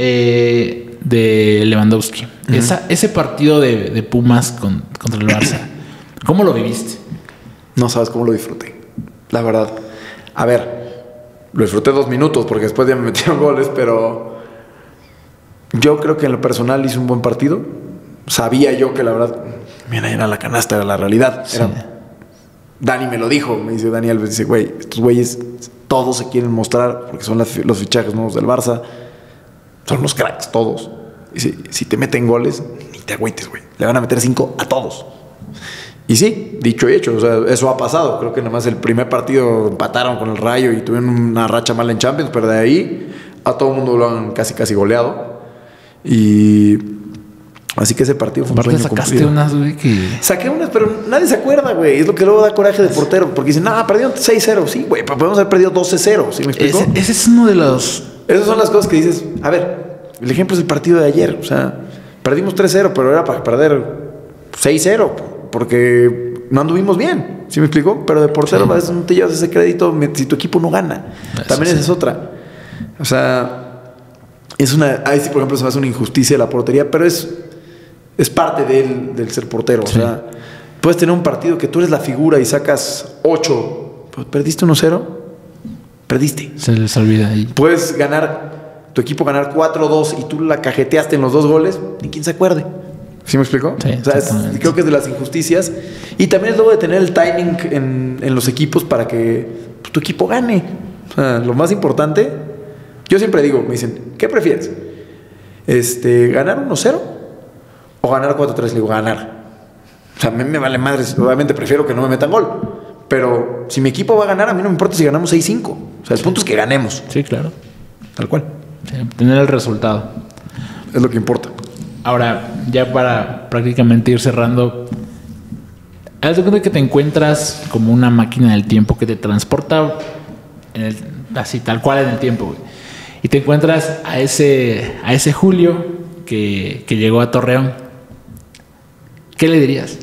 Speaker 1: de Lewandowski, ese partido de Pumas contra el Barça, ¿cómo lo viviste?
Speaker 2: No sabes cómo lo disfruté, la verdad. A ver, lo disfruté 2 minutos porque después ya me metieron goles, pero yo creo que en lo personal hice un buen partido. Sabía yo que la verdad, mira, era la canasta, era la realidad.
Speaker 1: Sí.
Speaker 2: Dani me lo dijo, me dice Dani Alves, dice, güey, estos güeyes todos se quieren mostrar porque son los fichajes nuevos del Barça. Son los cracks, todos. Y si te meten goles, ni te agüites, güey. Le van a meter 5 a todos. Y sí, dicho y hecho, o sea, eso ha pasado. Creo que nada más el primer partido empataron con el Rayo y tuvieron una racha mala en Champions, pero de ahí a todo el mundo lo han casi goleado. Y así que ese partido fue un sueño
Speaker 1: sacaste
Speaker 2: cumplido.
Speaker 1: unas, güey, que...
Speaker 2: Saqué unas, pero nadie se acuerda, güey. Es lo que luego da coraje de portero. Porque dicen, perdieron 6-0. Sí, güey, pero podemos haber perdido 12-0. ¿Sí me explico?
Speaker 1: Ese es uno de los...
Speaker 2: Esas son las cosas que dices, a ver, el ejemplo es el partido de ayer. O sea, perdimos 3-0, pero era para perder 6-0. Porque no anduvimos bien. ¿Sí me explico? Pero de portero a veces no te llevas ese crédito si tu equipo no gana. También esa es otra. O sea, es una... Ahí sí, por ejemplo, se me hace una injusticia de la portería, pero es parte del ser portero. Sí. O sea, puedes tener un partido que tú eres la figura y sacas 8, pues perdiste 1-0, perdiste.
Speaker 1: Se les olvida ahí.
Speaker 2: Puedes tu equipo ganar 4-2 y tú la cajeteaste en los 2 goles, ni quien se acuerde. ¿Sí me explico?
Speaker 1: Sí,
Speaker 2: o sea, creo que es de las injusticias. Y también es luego de tener el timing en los equipos para que tu equipo gane. O sea, lo más importante, yo siempre digo, me dicen, ¿qué prefieres? ¿Ganar 1-0? O ganar 4-3, le digo, ganar. O sea, a mí me vale madres. Obviamente prefiero que no me metan gol. Pero si mi equipo va a ganar, a mí no me importa si ganamos 6-5. O sea, el punto es que ganemos.
Speaker 1: Sí, claro.
Speaker 2: Tal cual.
Speaker 1: Sí, tener el resultado.
Speaker 2: Es lo que importa.
Speaker 1: Ahora, ya para prácticamente ir cerrando, haz de cuenta que te encuentras como una máquina del tiempo que te transporta así, tal cual en el tiempo, güey. Y te encuentras a ese Julio que llegó a Torreón. ¿Qué le dirías?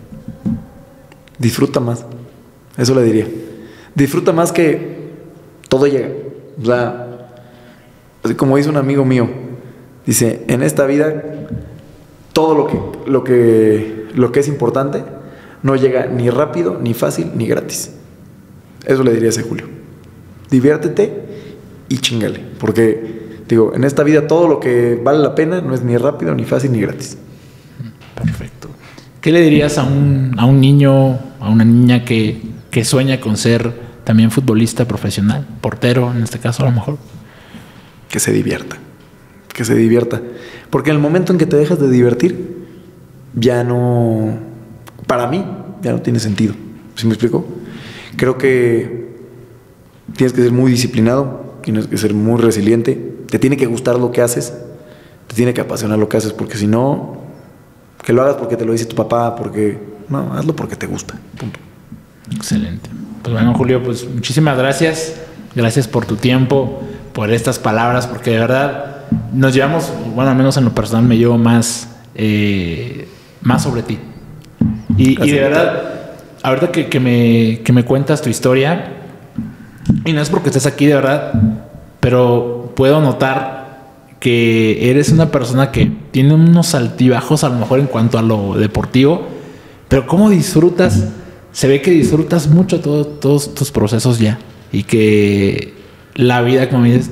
Speaker 2: Disfruta más. Eso le diría. Disfruta más, que todo llega. O sea, así como dice un amigo mío, dice, en esta vida todo lo que es importante no llega ni rápido, ni fácil, ni gratis. Eso le diría a ese Julio. Diviértete y chingale. Porque, digo, en esta vida todo lo que vale la pena no es ni rápido, ni fácil, ni gratis.
Speaker 1: Perfecto. ¿Qué le dirías a un niño, a una niña que sueña con ser también futbolista profesional, portero en este caso a lo mejor?
Speaker 2: Que se divierta. Que se divierta. Porque en el momento en que te dejas de divertir, ya no... Para mí, ya no tiene sentido. ¿Sí me explico? Creo que tienes que ser muy disciplinado, tienes que ser muy resiliente, te tiene que gustar lo que haces, te tiene que apasionar lo que haces, porque si no, que lo hagas porque te lo dice tu papá, porque... No, hazlo porque te gusta. Punto.
Speaker 1: Excelente. Pues bueno, Julio, pues muchísimas gracias. Gracias por tu tiempo, por estas palabras, porque de verdad nos llevamos, bueno, al menos en lo personal me llevo más sobre ti. Y de verdad, ahorita que me cuentas tu historia, y no es porque estés aquí de verdad, pero puedo notar que eres una persona que tiene unos altibajos a lo mejor en cuanto a lo deportivo, pero cómo disfrutas, se ve que disfrutas mucho todos tus procesos ya, y que la vida, como dices,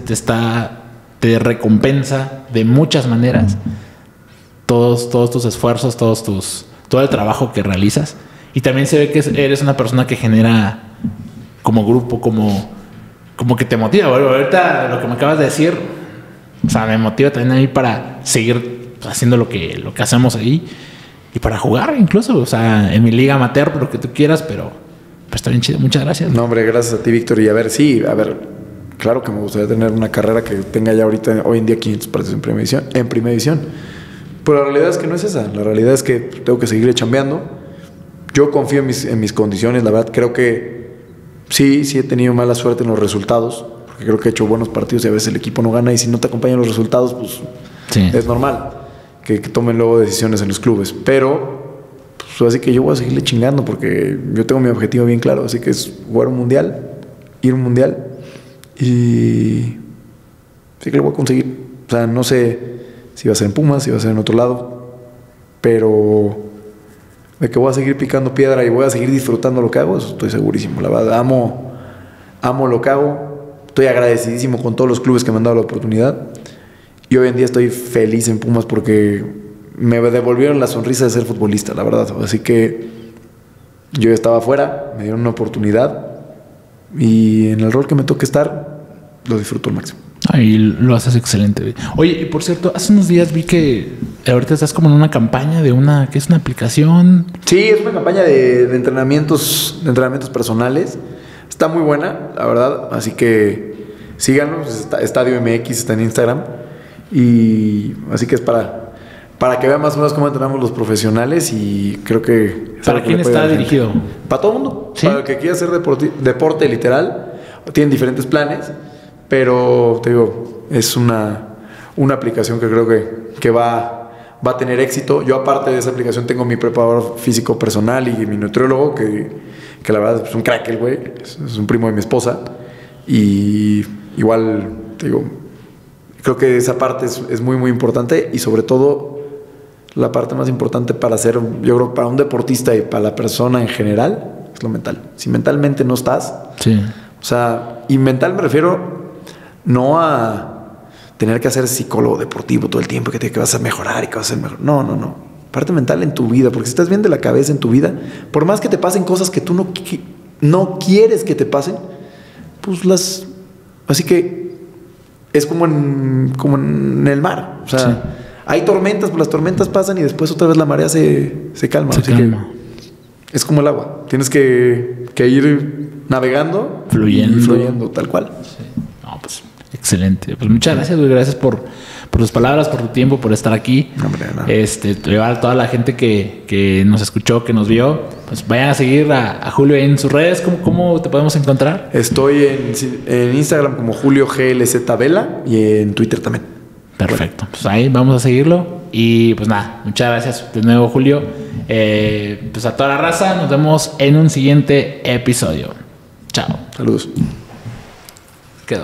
Speaker 1: te recompensa de muchas maneras todos tus esfuerzos, todo el trabajo que realizas, y también se ve que eres una persona que genera como grupo, como que te motiva. Bueno, ahorita lo que me acabas de decir O sea, me motiva también a mí para seguir haciendo lo que hacemos ahí y para jugar incluso. O sea, en mi liga amateur, lo que tú quieras, pero pues está bien chido. Muchas gracias.
Speaker 2: No, hombre, gracias a ti, Víctor. Y a ver, claro que me gustaría tener una carrera que tenga ya ahorita, hoy en día, 500 partidos en primera división. Pero la realidad es que no es esa. La realidad es que tengo que seguirle chambeando. Yo confío en mis condiciones. La verdad, creo que sí he tenido mala suerte en los resultados. Porque creo que he hecho buenos partidos y a veces el equipo no gana. Y si no te acompañan los resultados, pues sí, es normal que tomen luego decisiones en los clubes. Pero, pues así que yo voy a seguirle chingando porque yo tengo mi objetivo bien claro. Así que es jugar un mundial, ir a un mundial. Y sí que lo voy a conseguir. O sea, no sé si va a ser en Pumas, si va a ser en otro lado, pero de que voy a seguir picando piedra y voy a seguir disfrutando lo que hago, eso estoy segurísimo. La verdad, amo lo que hago. Estoy agradecidísimo con todos los clubes que me han dado la oportunidad. Y hoy en día estoy feliz en Pumas porque me devolvieron la sonrisa de ser futbolista, la verdad. Así que yo estaba afuera, me dieron una oportunidad y en el rol que me toque estar, lo disfruto al máximo.
Speaker 1: Y lo haces excelente. Oye, y por cierto, hace unos días vi que ahorita estás como en una campaña de ¿qué es una aplicación?
Speaker 2: Sí, es una campaña de entrenamientos personales. Está muy buena, la verdad. Así que síganos. Estadio MX está en Instagram. Y así que es para que vean más o menos cómo entrenamos los profesionales. Y creo que...
Speaker 1: ¿Para quién está dirigido?
Speaker 2: Para todo el mundo.
Speaker 1: ¿Sí?
Speaker 2: Para el que quiera hacer deporte literal. Tienen diferentes planes. Pero te digo, es una aplicación que creo que va a tener éxito. Yo, aparte de esa aplicación, tengo mi preparador físico personal y mi nutriólogo, que la verdad es un crack el güey. Es un primo de mi esposa. Y igual, te digo, creo que esa parte es muy, muy importante. Y sobre todo, la parte más importante yo creo, para un deportista y para la persona en general, es lo mental. Si mentalmente no estás...
Speaker 1: Sí.
Speaker 2: O sea, y mental me refiero... No a tener que hacer psicólogo deportivo todo el tiempo, que vas a mejorar y que vas a ser mejor. No. Parte mental en tu vida, porque si estás bien de la cabeza en tu vida, por más que te pasen cosas que tú no quieres que te pasen, pues así que es como en el mar. O sea, sí, hay tormentas, pues las tormentas pasan y después otra vez la marea se calma. Así que es como el agua. Tienes que ir navegando, fluyendo tal cual.
Speaker 1: Sí. No, pues excelente. Pues muchas gracias, güey. Gracias por tus palabras, por tu tiempo, por estar aquí.
Speaker 2: Hombre, no.
Speaker 1: Llevar a toda la gente que nos escuchó, que nos vio, pues vayan a seguir a Julio en sus redes. ¿Cómo te podemos encontrar?
Speaker 2: Estoy en Instagram como Julio GLZ Vela y en Twitter también.
Speaker 1: Perfecto. Pues ahí vamos a seguirlo. Y pues nada, muchas gracias de nuevo, Julio. Pues a toda la raza, nos vemos en un siguiente episodio. Chao.
Speaker 2: Saludos.
Speaker 1: Quedó.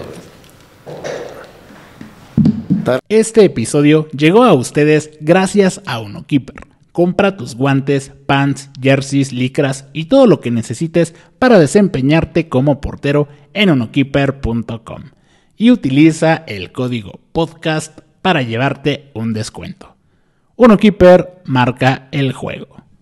Speaker 1: Este episodio llegó a ustedes gracias a UnoKeeper. Compra tus guantes, pants, jerseys, licras y todo lo que necesites para desempeñarte como portero en unokeeper.com y utiliza el código podcast para llevarte un descuento. UnoKeeper marca el juego.